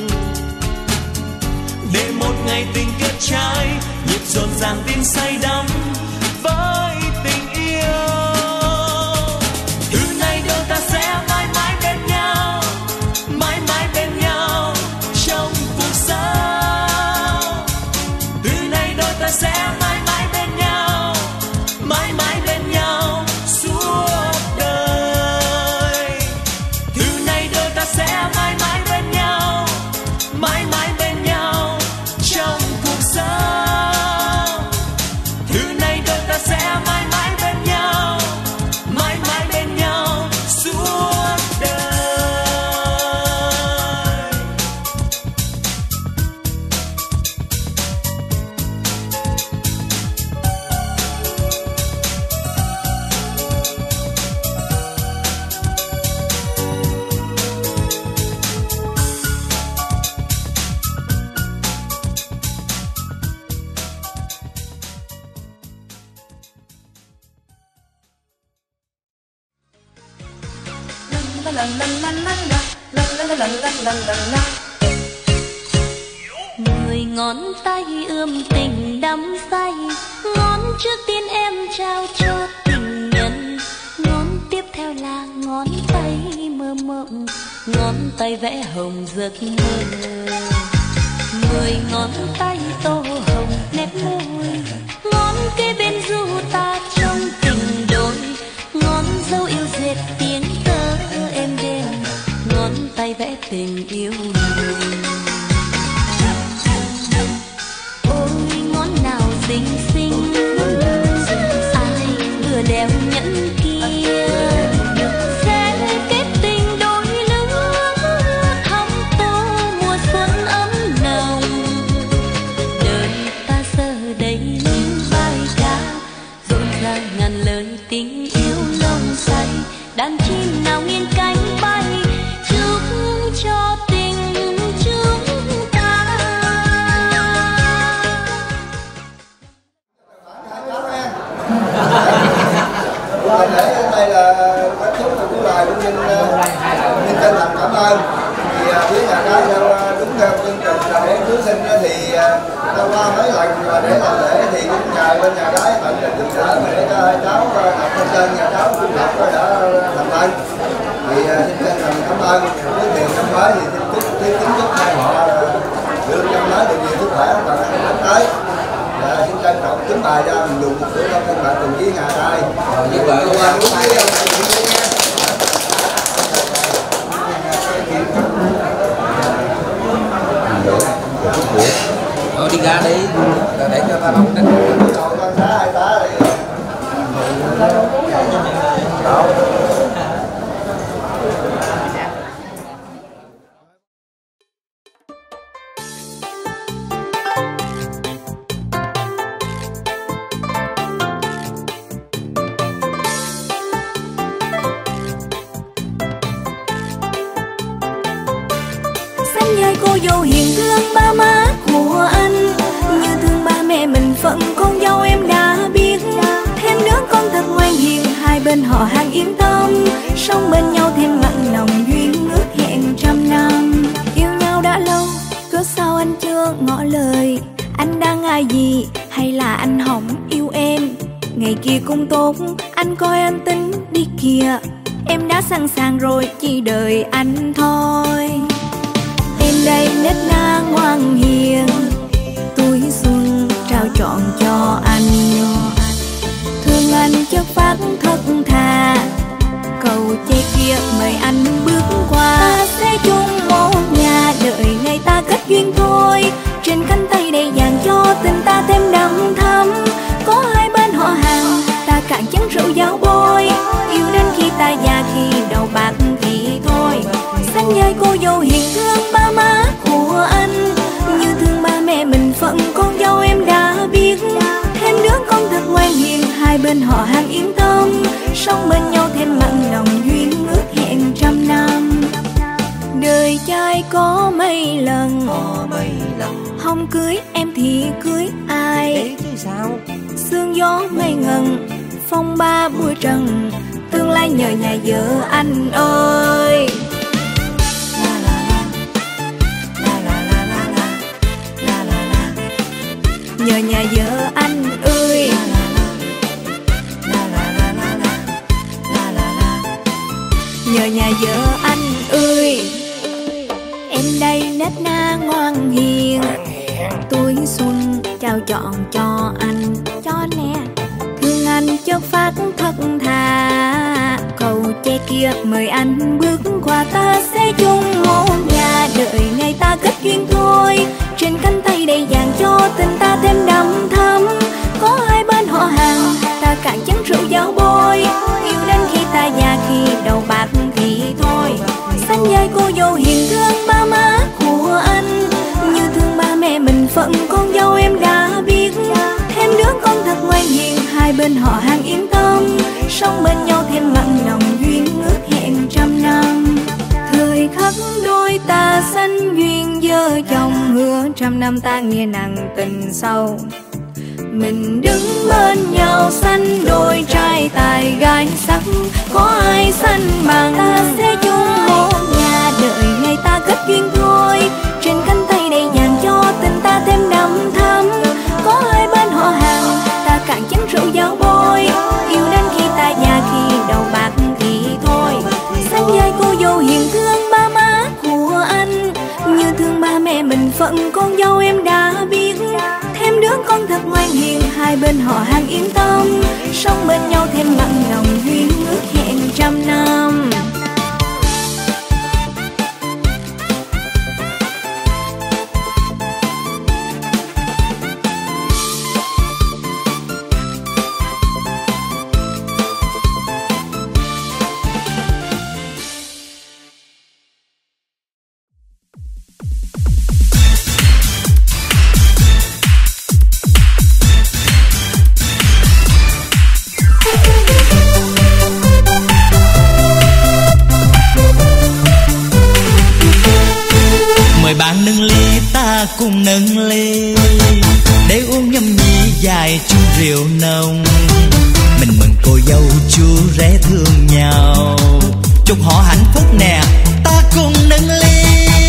G: để một ngày tình kết trái nhịp rộn ràng tin say đắm với tình yêu. Từ nay đôi ta sẽ mãi mãi bên nhau, mãi mãi bên nhau trong cuộc sống. Từ nay đôi ta sẽ mãi mãi bên nhau, mãi mãi bên nhau suốt đời. Từ nay đôi ta sẽ mãi mãi bên nhau, mãi mãi bên nhau trong cuộc sống. Từ nay đôi ta sẽ mãi mãi bên nhau, mãi mãi bên nhau suốt đời.
B: Mười ngón tay ươm tình đắm say, ngón trước tiên em trao cho tình nhân, ngón tiếp theo là ngón tay mơ mộng, ngón tay vẽ hồng giấc mơ. 10 ngón tay tô hồng nét môi, ngón kế bên du ta trong tình đôi, ngón dấu yêu dệt tiếng tơ êm đềm, ngón tay vẽ tình yêu người. Ôi ngón nào xinh xinh, ai vừa đeo nhẫn kia, sẽ kết tình đôi lứa, thắm tô mùa xuân ấm nồng. Đời ta giờ đây như bài ca, rộn ràng ngàn lời tình yêu nồng say, đàn chim nào nghiêng cánh bay, chúc cho tình chúng ta.
F: Rồi để đây là kết thúc của lời của Ninh chân thành cảm ơn. Thì phía nhà cái đúng theo chương trình là để cưới sinh thì ta qua mấy lần và để làm lễ thì cũng nhờ bên nhà gái tận tình giúp đỡ để cho hai cháu học lên trên nhà cháu cũng học đã thành ơn. Thì xin chân thành cảm ơn. Với điều năm mới thì xin chúc hai họ được năm mới được nhiều sức khỏe và năm tới. Xin trân trọng kính bài cho mình dùng một bữa cơm thân mật cùng với nhà trai. Như vậy qua đúng thấy
I: thôi đi ra đi để cho ta nóng đánh.
F: Con tá hai tá đi.
B: dâu hiền thương ba má của anh, như thương ba mẹ mình phận con dâu em đã biết. Thêm đứa con thật ngoan hiền, hai bên họ hàng yên tâm, sống bên nhau thêm mặn nồng duyên ước hẹn trăm năm. Yêu nhau đã lâu, cớ sao anh chưa ngỏ lời? Anh đang ngại gì hay là anh hỏng yêu em? Ngày kia cũng tốt, anh coi anh tính đi kìa. Em đã sẵn sàng rồi, chỉ đợi anh thôi. Em đây nết na ngoan hiền, tuổi xuân trao trọn cho anh. Thương anh chất phát thật thà, cầu che kia mời anh bước qua. Ta sẽ chung một nhà, đợi ngày ta kết duyên thôi. Trên cánh tay đầy vàng cho tình ta thêm đậm thắm. Có hai bên họ hàng, ta cạn chén rượu giao bôi. Yêu đến khi ta già, khi đầu bạc thì thôi. Xanh vai cô dâu hiền thương ba má của anh, như thương ba mẹ mình phận con dâu em đã biết. Thêm đứa con thật ngoan hiền, hai bên họ hàng yên tâm, sống bên nhau thêm mặn nồng duyên ước hẹn trăm năm. Đời trai có mấy lần, không cưới em thì cưới ai? Sương gió ngây ngần, phong ba bụi trần, tương lai nhờ nhà vợ anh ơi. Nhờ nhà vợ anh ơi. Nhờ nhà vợ anh ơi. Em đây nết na ngoan hiền, tuổi xuân trao trọn cho anh. Cho nè, thương anh chất phát thật thà, cầu che kia mời anh bước qua. Ta sẽ chung một nhà, đợi ngày ta kết duyên thôi. Trên cánh tay đầy vàng cho tình ta thêm đậm thắm. Có hai bên họ hàng, ta cạn chén rượu giao bôi. Yêu đến khi ta già, khi đầu bạc thì thôi. Xanh vai cô dâu hiền thương ba má của anh, như thương ba mẹ mình phận con dâu em đã biết. Thêm đứa con thật ngoan hiền, hai bên họ hàng yên tâm, sống bên nhau thêm mặn nồng duyên ước hẹn trăm năm. Thời khắc đôi ta sanh duyên vợ chồng, hứa trăm năm ta nghe nặng tình sâu. Mình đứng bên nhau sanh đôi trai tài gái sắc, có ai sanh bằng. Ta sẽ chung một nhà, đợi ngày ta kết duyên thôi. Trên cánh tay đầy vàng cho tình ta thêm đậm thắm. Có hai bên họ hàng, ta cạn chén rượu giao bôi. Yêu đến khi ta già, khi đầu bạc thì thôi. Xanh vai cô dâu hiền thương ba má của anh, như thương ba mẹ mình phận con dâu em đã biết. Thêm đứa con thật ngoan hiền, hai bên họ hàng yên tâm, sống bên nhau thêm mặn nồng duyên ước hẹn trăm năm.
G: Bạn nâng ly ta cùng nâng ly, để uống nhâm nhi vài chung rượu nồng. Mình mừng cô dâu chú rể thương nhau, chúc họ hạnh phúc nè, ta cùng nâng ly.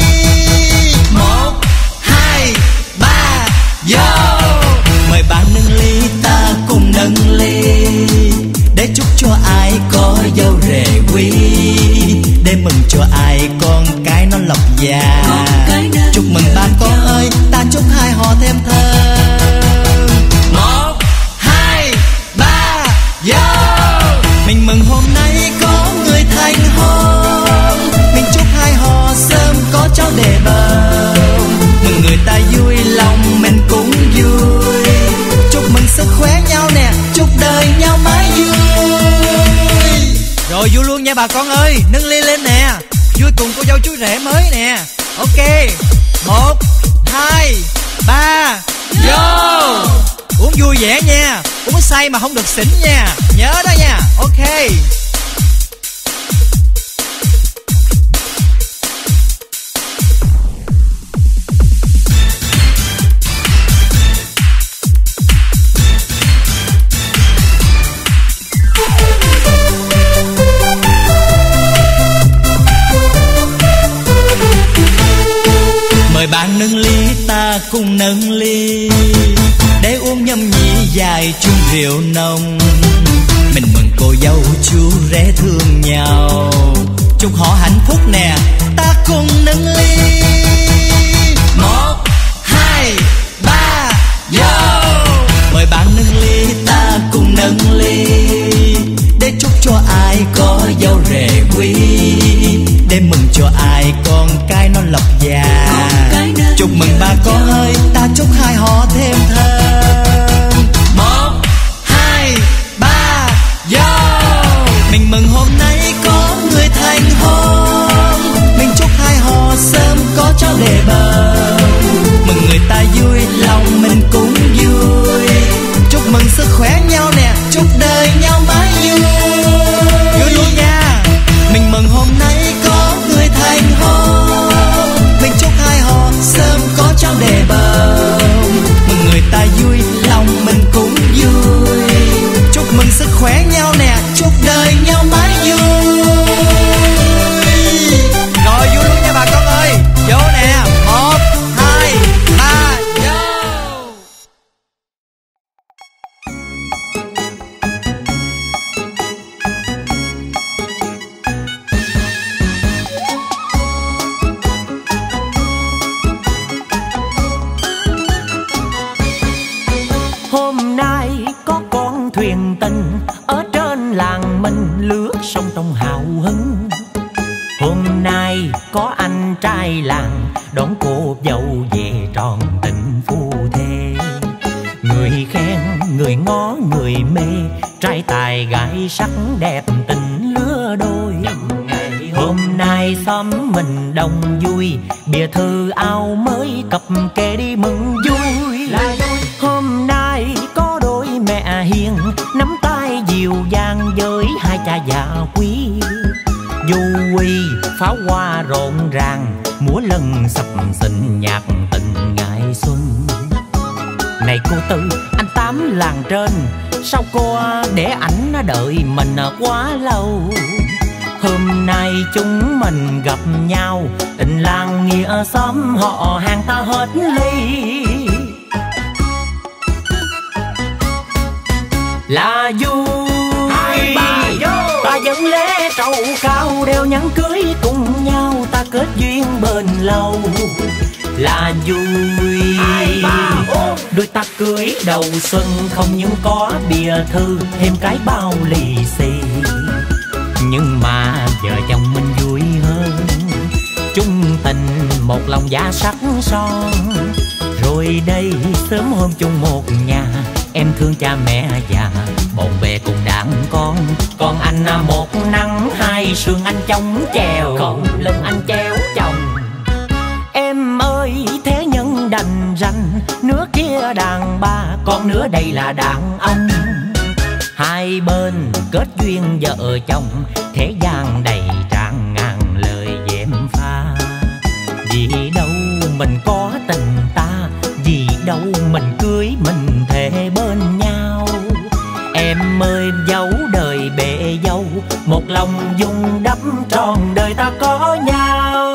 G: 1, 2, 3, vô. Mời bạn nâng ly ta cùng nâng ly, để chúc cho ai có dâu rể quý, để mừng cho ai con cái nó lộc già. Chúc mừng ba con ơi, ta chúc hai họ thêm thơm. 1, 2, 3, vô. Mình mừng hôm nay có người thành hôn, mình chúc hai họ sớm có cháu để bầu. Mừng người ta vui lòng mình cũng vui, chúc mừng sức khỏe nhau nè, chúc đời nhau mãi vui. Rồi vui luôn nha bà con ơi, nâng ly lên nè, vui cùng cô dâu chú rể mới nè. Ok, 1, 2, 3, vô. Uống vui vẻ nha, uống say mà không được xỉn nha, nhớ đó nha. Ok.
N: rượu nồng. Mình mừng cô dâu chú rể thương nhau, chúc họ hạnh phúc nè, ta cùng nâng ly. 1, 2, 3, vô. Mời bạn nâng ly, ta cùng nâng ly, để chúc cho ai có dâu rể quý, để mừng cho ai con cái nó lộc già. Chúc mừng ba con ơi, ta chúc hai họ thêm thơm. 1, 2, 3, vô. Mình mừng hôm nay có người thành hôn, mình chúc hai họ sớm có cháu để bầu. Mừng người ta vui, lòng mình cũng vui, chúc mừng sức khỏe nhau nè, chúc đời nhau mãi vui. Vui luôn nha. Mình mừng hôm nay có người thành hôn, mình chúc hai họ sớm có cháu để bầu. Mừng người ta vui, lòng mình cũng vui, chúc mừng sức khỏe nhau nè, chúc đời nhau mãi vui. Rồi vui luôn nha bà con ơi, vô nè. 1, 2, 3, vô.
O: Hôm nay có con thuyền tình ở trên làng mình lướt sông trong hào hứng. Hôm nay có anh trai làng đón cô dâu về tròn tình phu thê. Người khen, người ngó, người mê, trai tài gái sắc đẹp tình lứa đôi. Hôm nay xóm mình đông vui, bìa thư áo mới cặp kê đi mừng vui. Hôm nay có đôi mẹ hiền nắm tay dịu dàng với hai cha già quý. Du quy pháo hoa rộn ràng, múa lân sập sình nhạc tình ngày xuân. Này cô Tư, anh Tám làng trên, sao cô để ảnh đợi mình quá lâu? Hôm nay chúng mình gặp nhau, tình làng nghĩa xóm họ hàng ta hết ly. Là vui ta dẫn lễ trầu cao, đeo nhẫn cưới cùng nhau, ta kết duyên bền lâu. Là vui đôi ta cưới đầu xuân, không những có bìa thư thêm cái bao lì xì. Nhưng mà vợ chồng mình vui hơn, chung tình một lòng da sắc son. Rồi đây sớm hôm chung một nhà, em thương cha mẹ già, bộn bề cùng đàn con. Còn anh một nắng hai sương anh chống chèo, còn lưng anh treo chồng. Em ơi thế nhân đành ranh, nửa kia đàn bà, còn nửa đây là đàn ông. Hai bên kết duyên vợ chồng, thế gian đầy tràn ngàn lời dèm pha. Vì đâu mình có tình ta, vì đâu mình cưới mình thề bên nhau. Em ơi dấu đời bề dâu, một lòng dung đắp tròn đời ta có nhau.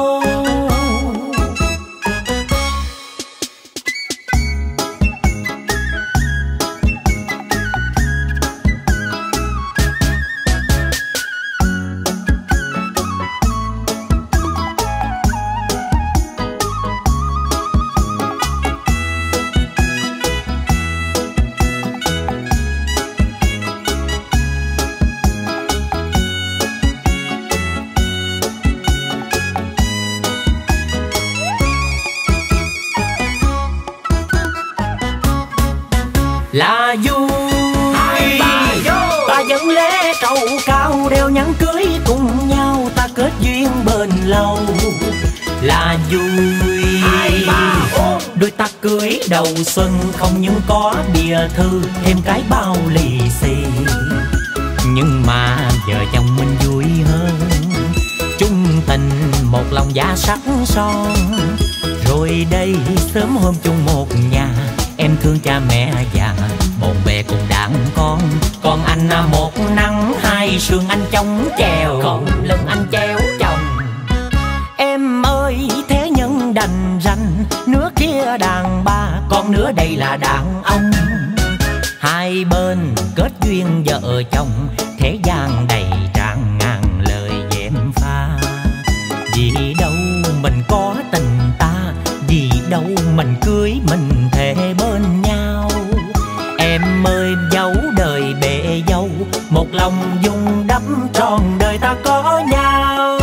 O: Là vui ta dẫn lễ trầu cao, đeo nhẫn cưới cùng nhau, ta kết duyên bền lâu. Là vui đôi ta cưới đầu xuân, không những có bìa thư thêm cái bao lì xì. Nhưng mà vợ chồng mình vui hơn, chung tình một lòng da sắc son. Rồi đây sớm hôm chung một nhà, em thương cha mẹ già, bộn bề cùng đàn con. Còn anh một nắng hai sương anh chống chèo, còn lưng anh treo chồng. Em ơi thế nhân đành ranh, nửa kia đàn bà, còn nửa đây là đàn ông. hai bên kết duyên vợ chồng, thế gian đầy tràn ngàn lời gièm pha. Vì đâu mình có tình ta, vì đâu mình cưới mình thề bên nhau. Em ơi dấu đời bể dâu, một lòng dung đắp trọn đời ta có nhau.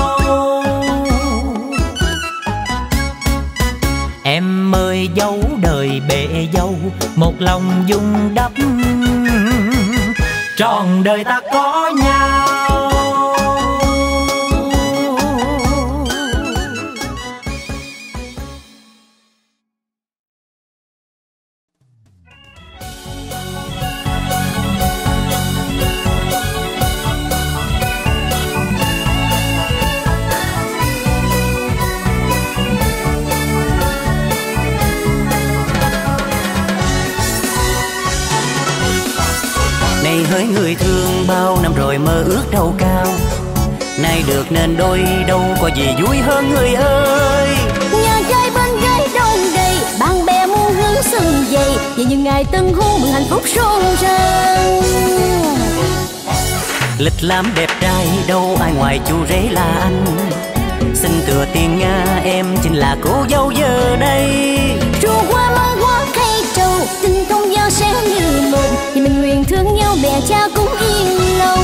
O: Em ơi dấu đời bể dâu, một lòng dung đắp trọn đời ta có nhau. Này hỡi người thương, bao năm rồi mơ ước đâu cao, nay được nên đôi đâu có gì vui hơn người ơi.
B: Nhà trai bên gái đông đầy, bạn bè muôn hướng sừng dày, vì những ngày tân hôn mừng hạnh phúc rộn ràng.
O: Lịch lãm đẹp trai đâu ai ngoài chú rể là anh, xin tựa tiền Nga em chính là cô dâu giờ đây.
B: Ru hoa măng hoa cây trầu, tình thông giao sẽ như một, thì mình nguyện thương nhau mẹ cha cũng yên lòng.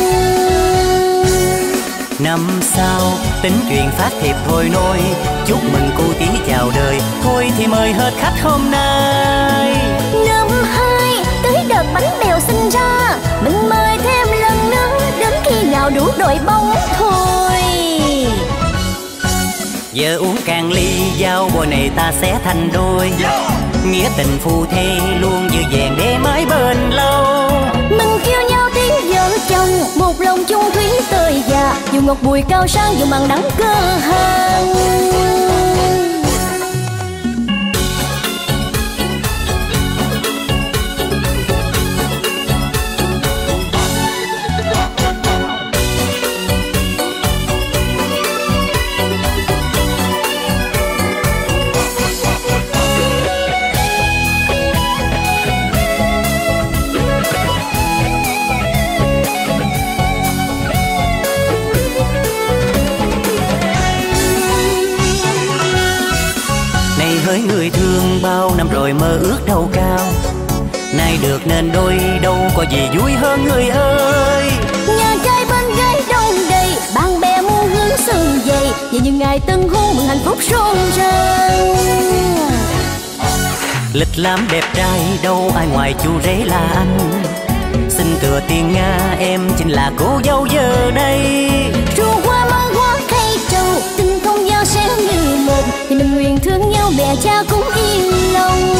O: Năm sau tính chuyện phát thiệp thôi nôi, chúc mừng cô tí chào đời, thôi thì mời hết khách hôm nay.
B: Năm hai tới đợt bánh bèo sinh ra, mình mời thêm lần nữa, đến khi nào đủ đội bóng thôi.
O: Giờ uống càng ly, giao bồi này ta sẽ thành đôi, nghĩa tình phu thê luôn như vẹn để mãi bền lâu.
B: Mình kêu nhau tiếng vợ chồng, một lòng chung thủy tới già, dù ngọc bùi cao sang dù mặn đắng cơ hàng.
O: Hỡi người thương, bao năm rồi mơ ước đâu cao, nay được nên đôi đâu có gì vui hơn người ơi.
B: Nhà trai bên gái đông đầy, bạn bè muôn hướng sừng dày, vì những ngày tân hôn mừng hạnh phúc rộn ràng.
O: Lịch lãm đẹp trai đâu ai ngoài chú rể là anh, xin tựa tiền Nga em chính là cô dâu giờ đây.
B: Ru hoa măng hoa cây trầu, tình thông giao sẽ như một, thì mình nguyện thương nhau mẹ cha cũng yên lòng.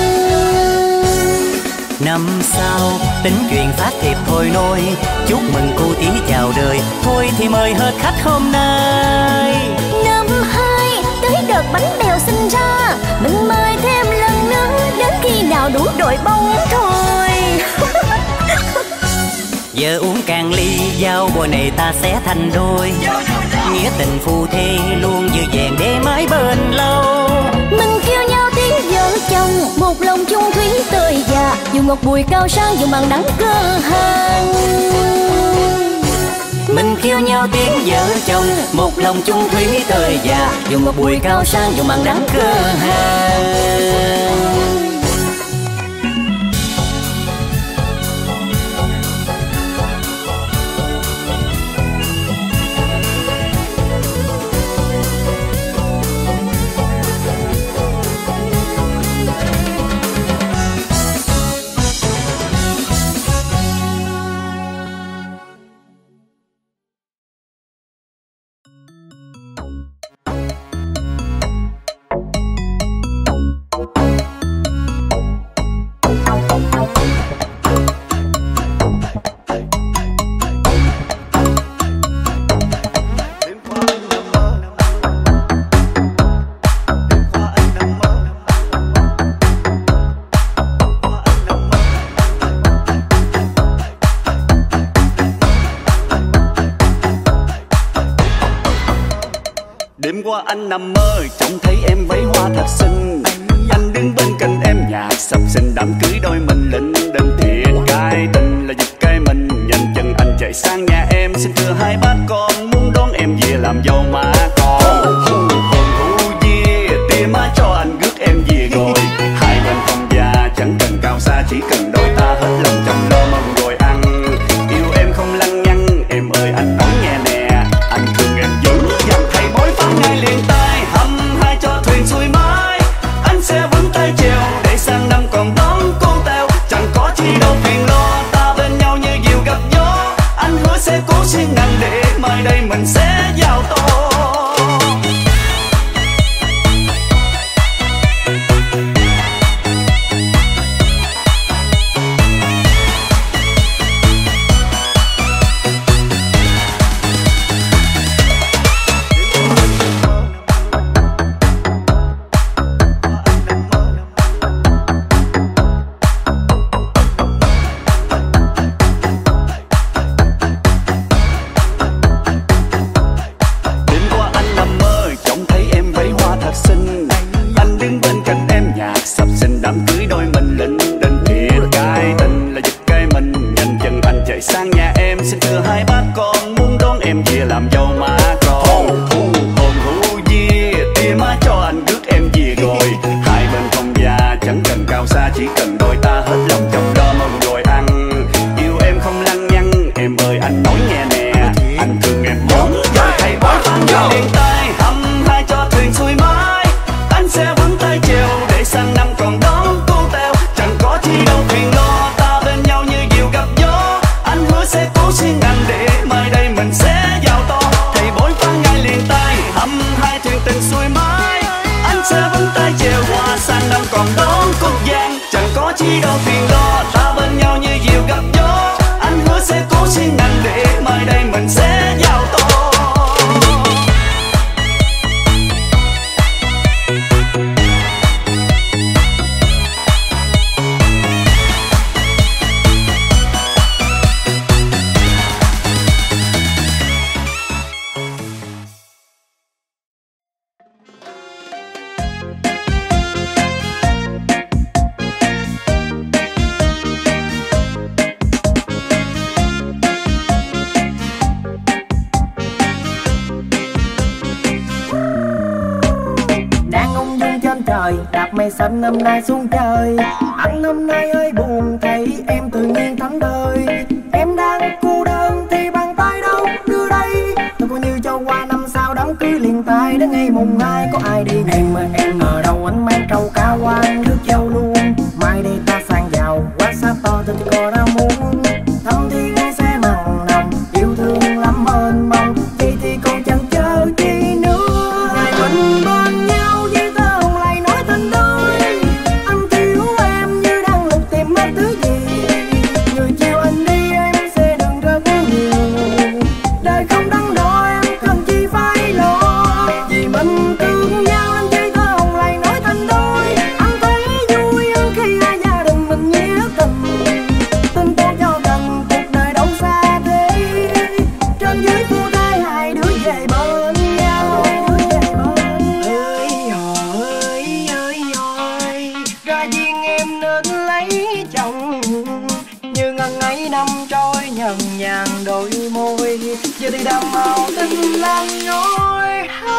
O: Năm sau tính chuyện phát thiệp thôi nôi, chúc mừng cô tí chào đời, thôi thì mời hết khách hôm nay.
B: Năm hai tới đợt bánh bèo sinh ra, mình mời thêm lần nữa, đến khi nào đủ đội bóng thôi.
O: Giờ uống càng ly, giao bồi này ta sẽ thành đôi, nghĩa tình phu thê luôn như vẹn để mãi bền lâu.
B: Mình kêu nhau tiếng vợ chồng, một lòng chung thủy tới già, dù ngọc bùi cao sang dù mặn đắng cơ hàng.
O: Mình kêu nhau tiếng vợ chồng, một lòng chung thủy tới già, dù ngọc bùi cao sang dù mặn đắng cơ hàng.
P: Đêm qua anh nằm mơ trông thấy em váy hoa thật xinh, Anh đứng bên cạnh em nhạc sập sinh đám cưới đôi mình lĩnh đỉnh thiệt cái tình là giật cây mình. Nhanh chân anh chạy sang nhà em xin thưa hai bác con muốn đón em về làm dâu má con. Hôn hú dê tia má cho anh rước em về rồi. Hai bên thông gia chẳng cần cao xa chỉ cần đôi ta hết lòng chăm lo mong rồi ăn. Yêu em không lăng nhăng em ơi anh nói nghe nè. Anh thương em dữ dằn thầy bói phá ngay liền tay hăm hai cho thuyền xuôi mãi. Anh sẽ vững tay chèo để sang năm còn đón con tèo. Chẳng có chi đâu phiền lo ta bên nhau như diều gặp gió. Anh hứa sẽ cố siêng năng để mai đây mình sẽ giàu to. Sang nhà em xin thưa hai bác con muốn đón em về làm dâu má con. Hôn hú dê tia má cho anh rước em về rồi. Hai bên thông gia chẳng cần cao xa chỉ cần đôi ta hết lòng chăm lo mong rồi ăn. Yêu em không lăng nhăng em ơi anh nói nghe nè. Anh thương em muốn rồi thầy bói phán cho liền tay hăm hai cho thuyền xuôi mãi. Anh sẽ vững tay chèo để sang năm còn đón cô tèo. Chẳng có chi đâu phiền lo ta bên nhau như diều gặp gió. Anh hứa sẽ cố siêng năng để mai đây mình sẽ giàu to. Thầy bói phá ngay liền tay hăm hai thuyền tình xuôi mãi. Anh sẽ vững tay chèo qua sang năm còn đón cúc giang. Chẳng có chi đâu phiền lo ta bên nhau như diều gặp gió. Anh hứa sẽ cố siêng năng để mai đây mình sẽ giàu to.
O: Đạp mây xanh năm nay xuống trời. Anh hôm nay ơi buồn thấy em tự nhiên thánh thơi. Em đang cô đơn thì bàn tay đâu đưa đây. Tôi coi như cho qua năm sau đám cưới liền tay. Đến ngày mùng 2 có ai đi em mà em ngờ đâu anh mang trâu cá quan nước châu luôn. Mai đây ta sang giàu quá xa to tình cò ra muốn. Thâm thiên sẽ mặn nồng yêu thương lắm mênh mông. Vậy thì còn chẳng chờ chi nữa. Ngày mình bên nhau với ta hồng lại nói tình đôi. Anh thiếu em như đang lục tìm mất thứ gì. Người chiều anh đi em sẽ đừng rất nhiều. Đời không đắn đo em cần chi phải lo. Vì mình thương nhau anh chơi ta hồng lại nói tình đôi. Anh thấy vui hơn khi hai gia đình mình nghĩa tình. Tình tốt cho cần cuộc đời đâu xa thế. Trên dưới khu tay hai đứa về bên nhau. Ra duyên em nên lấy chồng. Như ngần ấy năm trôi nhần nhàn đôi môi. Giờ thì đam màu tình lan nhối.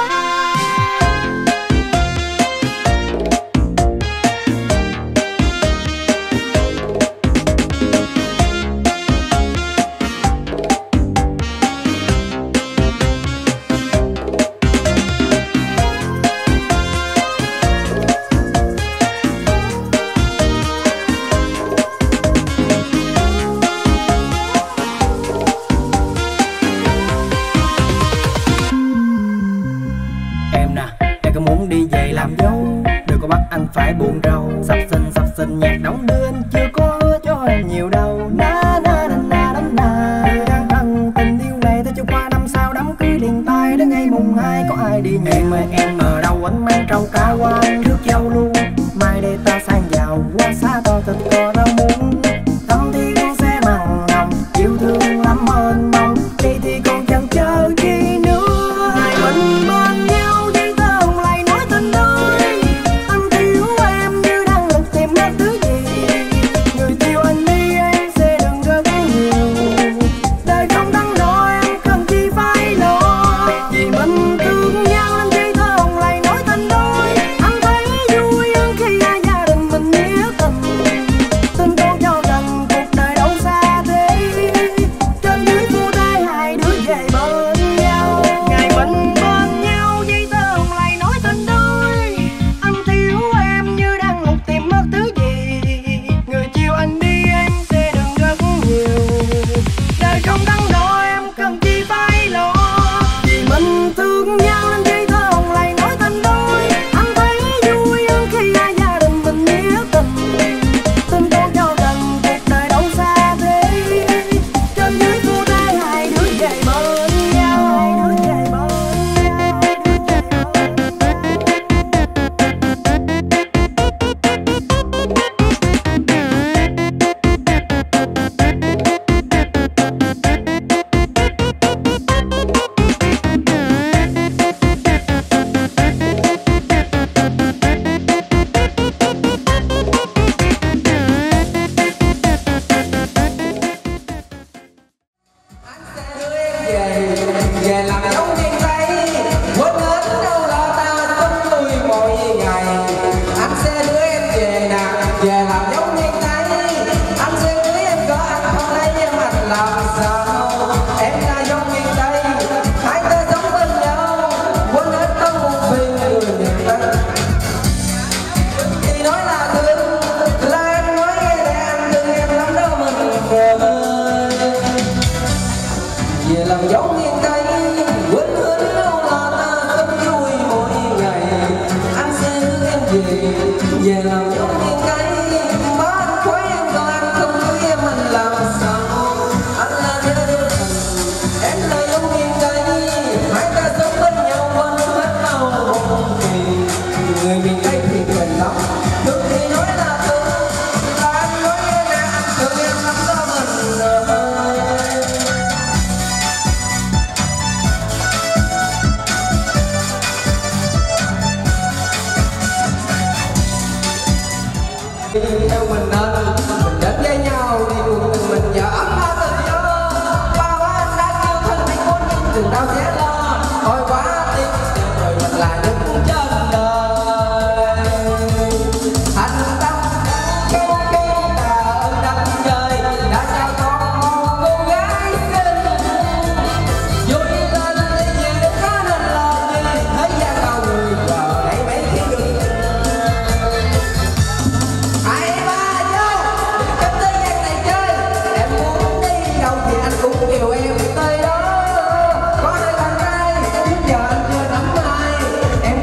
O: Làm dâu đừng có bắt anh phải buồn rầu. Sắp xinh nhạc đóng đưa anh chưa có hứa cho em nhiều đâu. Na na na na na na. Đang cần tình yêu này tới cho qua năm sau đám cưới liền tay. Đến ngày mùng 2 có ai đi nhẹ. Em ở đâu anh mang trâu cá quan nước châu luôn. Mai đây ta sang giàu quá xa to tình cò ra muốn. Thâm thiên sẽ mặn nồng yêu thương lắm mênh mông. Vậy thì còn chẳng chờ chi nữa. Hai mình bên nhau với ta hồng lại nói tình đôi. Anh thiếu em
Q: về, về làm dấu miền Tây, quên hết đâu lo ta tâm nuôi mỗi ngày. Anh sẽ đưa em về nè, về làm dấu miền Tây, anh sẽ cưới em có anh không lấy em anh làm sao? Em là dấu miền Tây, hai ta sống bên nhau, quên hết tâm một phiền người miền Tây. Thì nói là thương, là em nói nghe để anh thương em lắm đâu mình ơi. Về làm dấu miền Tây, quên hết đâu là ta sống vui mỗi ngày. Anh sẽ đưa em về làm dấu miền Tây, má anh khoái em còn anh không cưới em anh làm sao? Anh là gia đình, em là dấu miền Tây, hai ta sống bên nhau quên hết đâu một kỳ. Người miền Tây thì gần lắm, thương thì nói là thương, là anh nói nghe nè anh thương em lắm đó mình ơi. Theo mình đến với nhau đi cùng tình mình giờ ấm áp tình yêu. Ba ba anh đã kêu thân tình quân đừng đau sẽ lo, thôi quá tiếc rồi mình lại đứng trên đời. Thành tâm cái đà năm chơi đã trao con một cô gái xinh, vui lên đi về có nên lo gì thế gian bao người chờ đẩy mấy khi được. Hai ba vô đến thế gian này chơi, em muốn đi đâu thì anh cũng kêu em tới đó. Có hai thằng trai trước giờ anh chưa nắm ai, em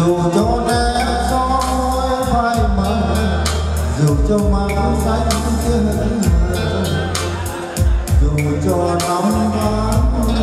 F: Dù cho nét gió phai mờ, dù cho mắt xanh kia hững hờ, dù cho nắng vàng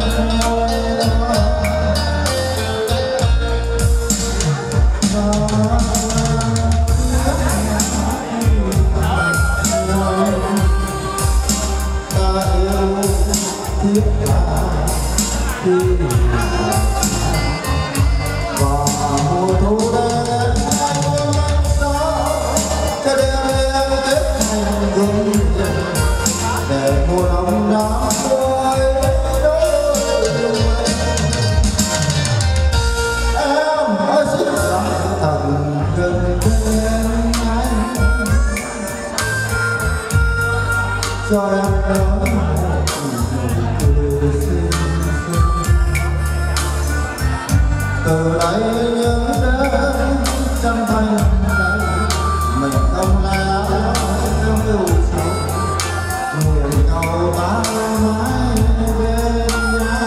F: cho em đó từ đây nhớ đến trăm thanh này mình không lẽ không yêu sâu nguyện cầu bao mãi bên nhau.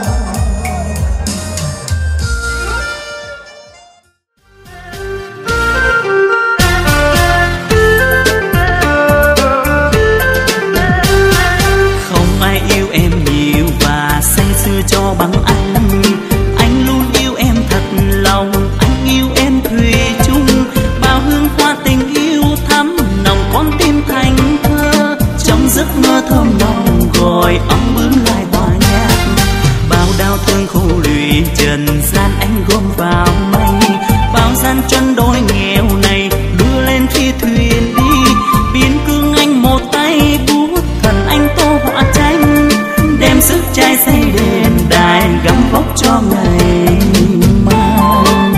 N: Cho bằng anh luôn yêu em thật lòng, anh yêu em thủy chung, bao hương hoa tình yêu thắm nồng con tim thành thơ, trong giấc mơ thơm nồng gọi ong bướm lại tỏa nhạc, bao đau thương khổ lụy trần gian anh gom vào mây, bao gian chân đôi nghèo này đưa lên khi thuyền đi, biên cương anh một tay bút thần anh tô họa tranh, đem sức trai xây đền đài gắm vóc cho ngày mai.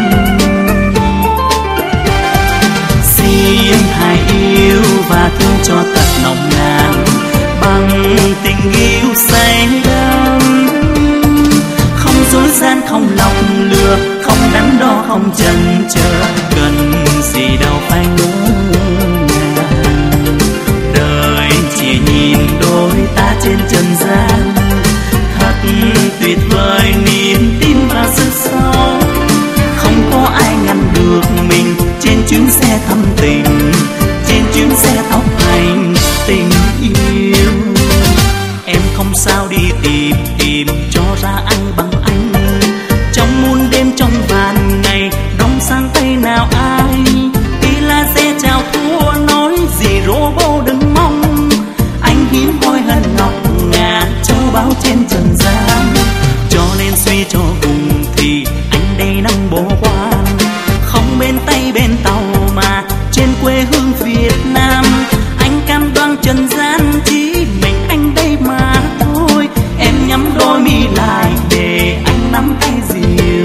N: Xin hãy yêu và thương cho thật nồng nàn bằng tình yêu say đắm, không dối gian không lòng lừa, không đắn đo không chần chờ, cần gì đâu phải ngỡ ngàng. Đời chỉ nhìn đôi ta trên trần gian, thật tuyệt vời niềm tin và sức sống, không có ai ngăn được mình trên chuyến xe thăm tình, trên chuyến xe tốc hành tình yêu. Em không sao đi tìm cho ra anh bằng anh, trong muôn đêm trong vàn ngày đông sang tây nào ai, đi là xe chào thua nói gì rô bô đừng mong, anh hiếm hoi hơn ngọc ngà châu báu trên trần gian, cho nên suy cho cùng thì anh đây năm bố quan, không bên Tây bên Tàu mà trên quê hương Việt Nam, anh cam đoan trần gian chỉ mình anh đây mà thôi, em nhắm đôi mi lại để anh nắm tay dìu.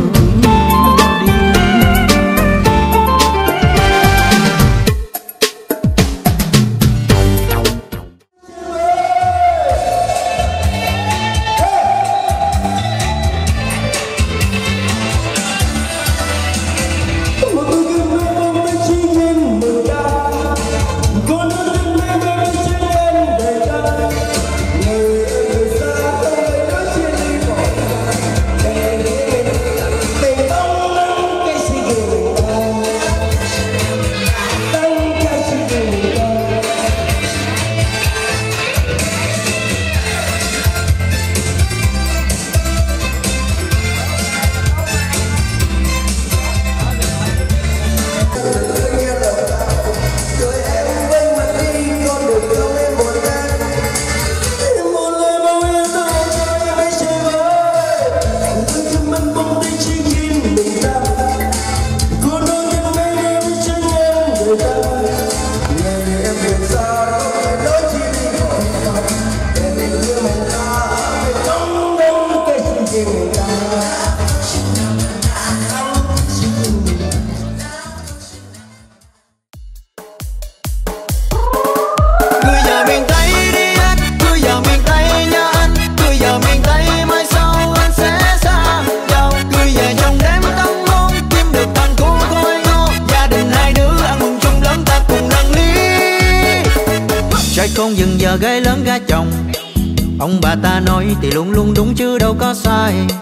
C: Con dừng giờ gái lớn gái chồng, ông bà ta nói thì luôn luôn đúng chứ đâu có sai.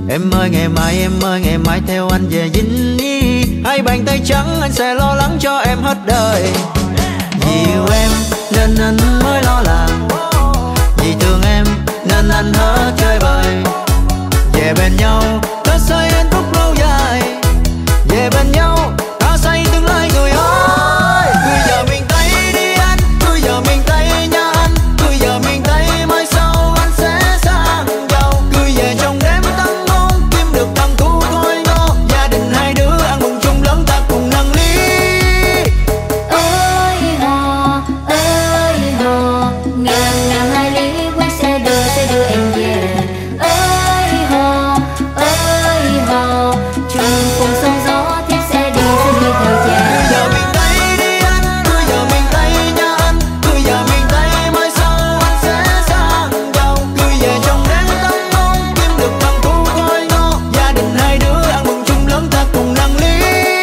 R: Em ơi ngày mai theo anh về Vinh Nhi. Hai bàn tay trắng anh sẽ lo lắng cho em hết đời. Vì yêu em nên anh mới lo làm, vì thương em nên anh hết chơi bời. Về bên nhau ta xây hạnh phúc lâu dài, về bên nhau ta xây tương lai người ơi. Cười giờ miền Tây đi anh, cười giờ miền Tây nha anh, cười giờ miền Tây mai sau anh sẽ sang giàu. Cười về trong đêm tăng ngon kiếm được thằng thu thôi ngô, gia đình hai đứa ăn mừng chung lớn ta cùng nâng ly.
B: Ơi hò ngàn ngàn hai lý quyết sẽ đưa em về. Ơi hò trường cùng sóng gió thiết sẽ đi theo cha.
R: Cười giờ miền Tây đi anh, cười giờ miền Tây nha anh, cười giờ miền Tây mai sau anh sẽ sang giàu. Cười về trong đêm tăng ngon kiếm được thằng thu thôi ngô, gia đình hai đứa ăn mừng chung lớn ta cùng nâng ly.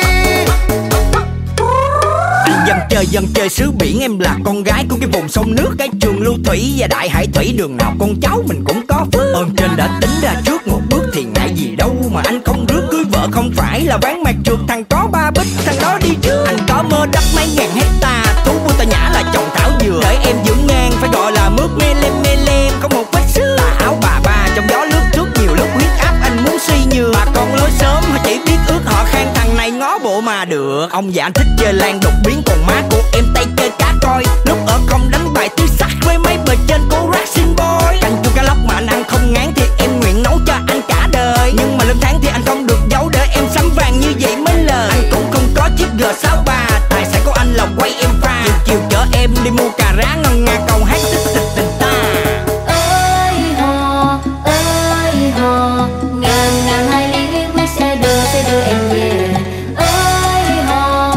C: Anh dân chơi xứ biển, em là con gái của cái vùng sông nước, cái trường lưu thủy và đại hải thủy. Đường nào con cháu mình cũng có phước, ơn trên đã tính ra trước một bước thì ngại gì đâu mà anh không rước. Cưới vợ không phải là ván mặt trượt, thằng có ba bích thằng đó đi trước. Anh có mơ đất mấy ngàn hecta, thú vui ta nhã là trồng thảo dừa. Để em dưỡng ngang phải gọi là mướt mê lem không một vết xước. Tà áo bà ba trong gió lướt trước, nhiều lúc huyết áp anh muốn suy nhược. Bà con lối sớm họ chỉ biết ước họ khen thằng này ngó bộ mà được. Ông già anh thích chơi lan đột biến, còn má của em tay chơi cá coi. Lúc ở không đánh bài tứ sắc với mấy bờ trên cô racing boy. Canh chua cá lóc mà anh ăn không ngán thì em nguyện nấu cho anh cả đời. Nhưng mà lương tháng thì anh không được giấu, để em sắm vàng như vậy mấy lời. Anh cũng không có chiếc G63, tài sản của anh là quay em pha. Chiều chở em đi mua cà rá ngon ngà cầu hát tích tịch tình ta.
B: Ơi hò ngàn ngàn hai lý quyết sẽ đưa em về. Ơi hò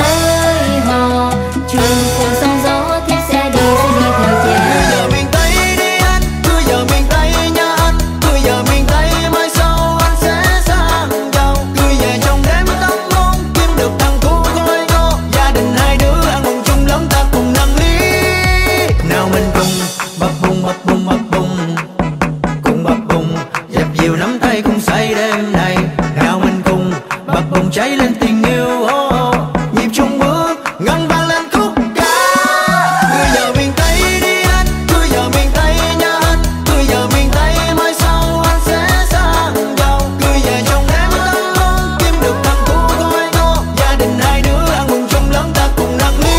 B: trường cùng sóng gió thiết sẽ đi theo cha.
R: Cười giờ miền Tây đi anh, cười giờ miền Tây nha anh, cười giờ miền Tây mai sau anh sẽ sang giàu. Cười về trong đêm tăng ngon kiếm được thằng thu thôi ngô, gia đình hai đứa ăn mừng chung lớn ta cùng nâng ly. Nào mình cùng bập bùng cùng bập bùng dập dìu nắm tay cùng say đêm này. Nào mình cùng bập bùng cháy lên tình yêu, nhịp chung bước ngân vang lên khúc ca. Cười giờ miền Tây đi anh, cười giờ miền Tây nha anh, cười giờ miền Tây mai sau anh sẽ sang giàu. Cười về trong đêm tăng ngon kiếm được thằng thu thôi ngô, gia đình hai đứa ăn mừng chung lớn ta cùng nâng ly.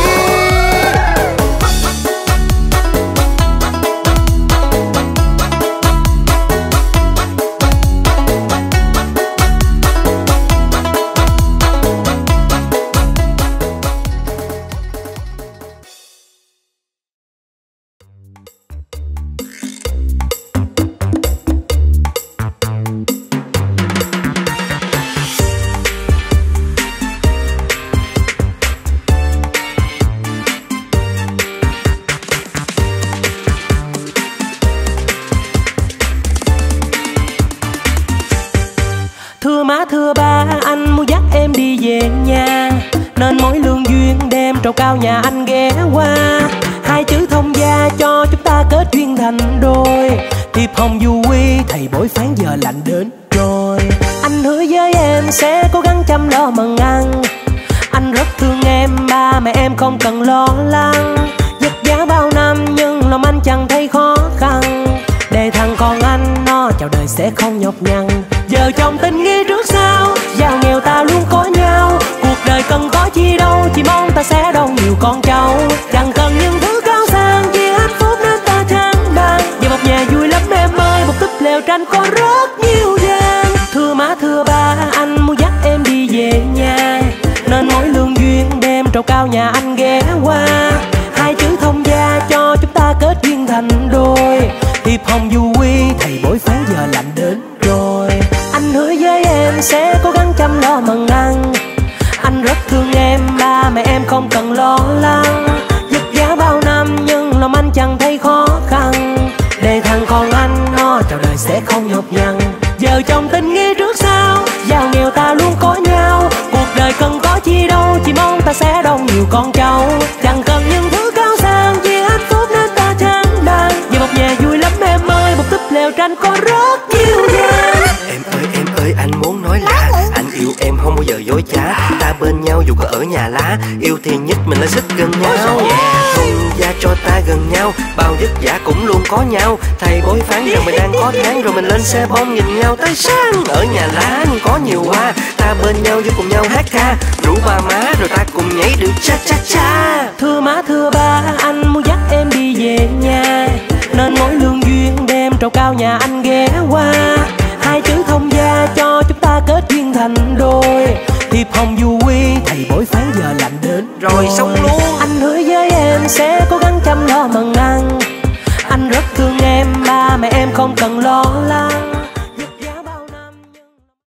O: Thưa má thưa ba, anh muốn dắt em đi về nhà, nên mỗi lương duyên đem trầu cao nhà anh ghé qua. Hai chữ thông gia cho chúng ta kết duyên thành đôi, thiệp hồng du quy thầy bói phán giờ lạnh đến rồi. Anh hứa với em sẽ cố gắng chăm lo mần ăn, anh rất thương em, ba mẹ em không cần lo lắng. Vất vả bao năm nhưng lòng anh chẳng thấy khó khăn, để thằng con anh nó chào đời sẽ không nhọc nhằn. Giờ chồng tình nghĩa trước sau, giàu nghèo ta luôn có nhau. Cuộc đời cần có chi đâu, chỉ mong ta sẽ đông nhiều con cháu. Chẳng cần những thứ cao sang, chỉ hạnh phúc nên ta chẳng bàn. Về một nhà vui lắm em ơi, một túp lều tranh có rất nhiều gian. Thưa má thưa ba, anh muốn dắt em đi về nhà, nên mỗi lương duyên đem trầu cao nhà anh ghé qua. Hai chữ thông gia cho chúng ta kết duyên thành đôi, thiệp hồng du quy thầy bói phán giờ lạnh đến rồi. Anh hứa với em sẽ cố gắng chăm lo mần ăn, anh rất thương em, ba mẹ em không cần lo lắng. Vất vả bao năm nhưng lòng anh chẳng thấy khó khăn, để thằng con anh nó chào đời sẽ không nhọc nhằn. Giờ chồng tình nghĩa trước sau, giàu nghèo ta luôn có nhau. Cuộc đời cần có chi đâu, chỉ mong ta sẽ đông nhiều con cháu. Chẳng cần những thứ cao sang, chỉ hạnh phúc nên ta chẳng bàn. Về một nhà vui lắm em ơi, một túp lều tranh có rất nhiều gian.
R: Em ơi
S: dối trá. Ta bên nhau dù có ở nhà lá, yêu thì nhất mình lại xích gần nhau. Thông gia cho ta gần nhau, bao vất vả cũng luôn có nhau. Thầy bói phán rằng mình đang có tháng, rồi mình lên xe bom nhìn nhau tới sáng. Ở nhà lá có nhiều hoa, ta bên nhau với cùng nhau hát ca. Rủ ba má rồi ta cùng nhảy được cha cha cha.
O: Thưa má thưa ba, anh muốn dắt em đi về nhà, nên mối lương duyên đem trầu cao nhà anh ghé qua. Hai chữ thông gia cho chúng ta kết duyên thành đôi. Thiệp hồng du quy, thầy bói phán giờ lạnh đến
S: rồi xong luôn.
O: Anh hứa với em sẽ cố gắng chăm lo mần ăn. Anh rất thương em, ba mẹ em không cần lo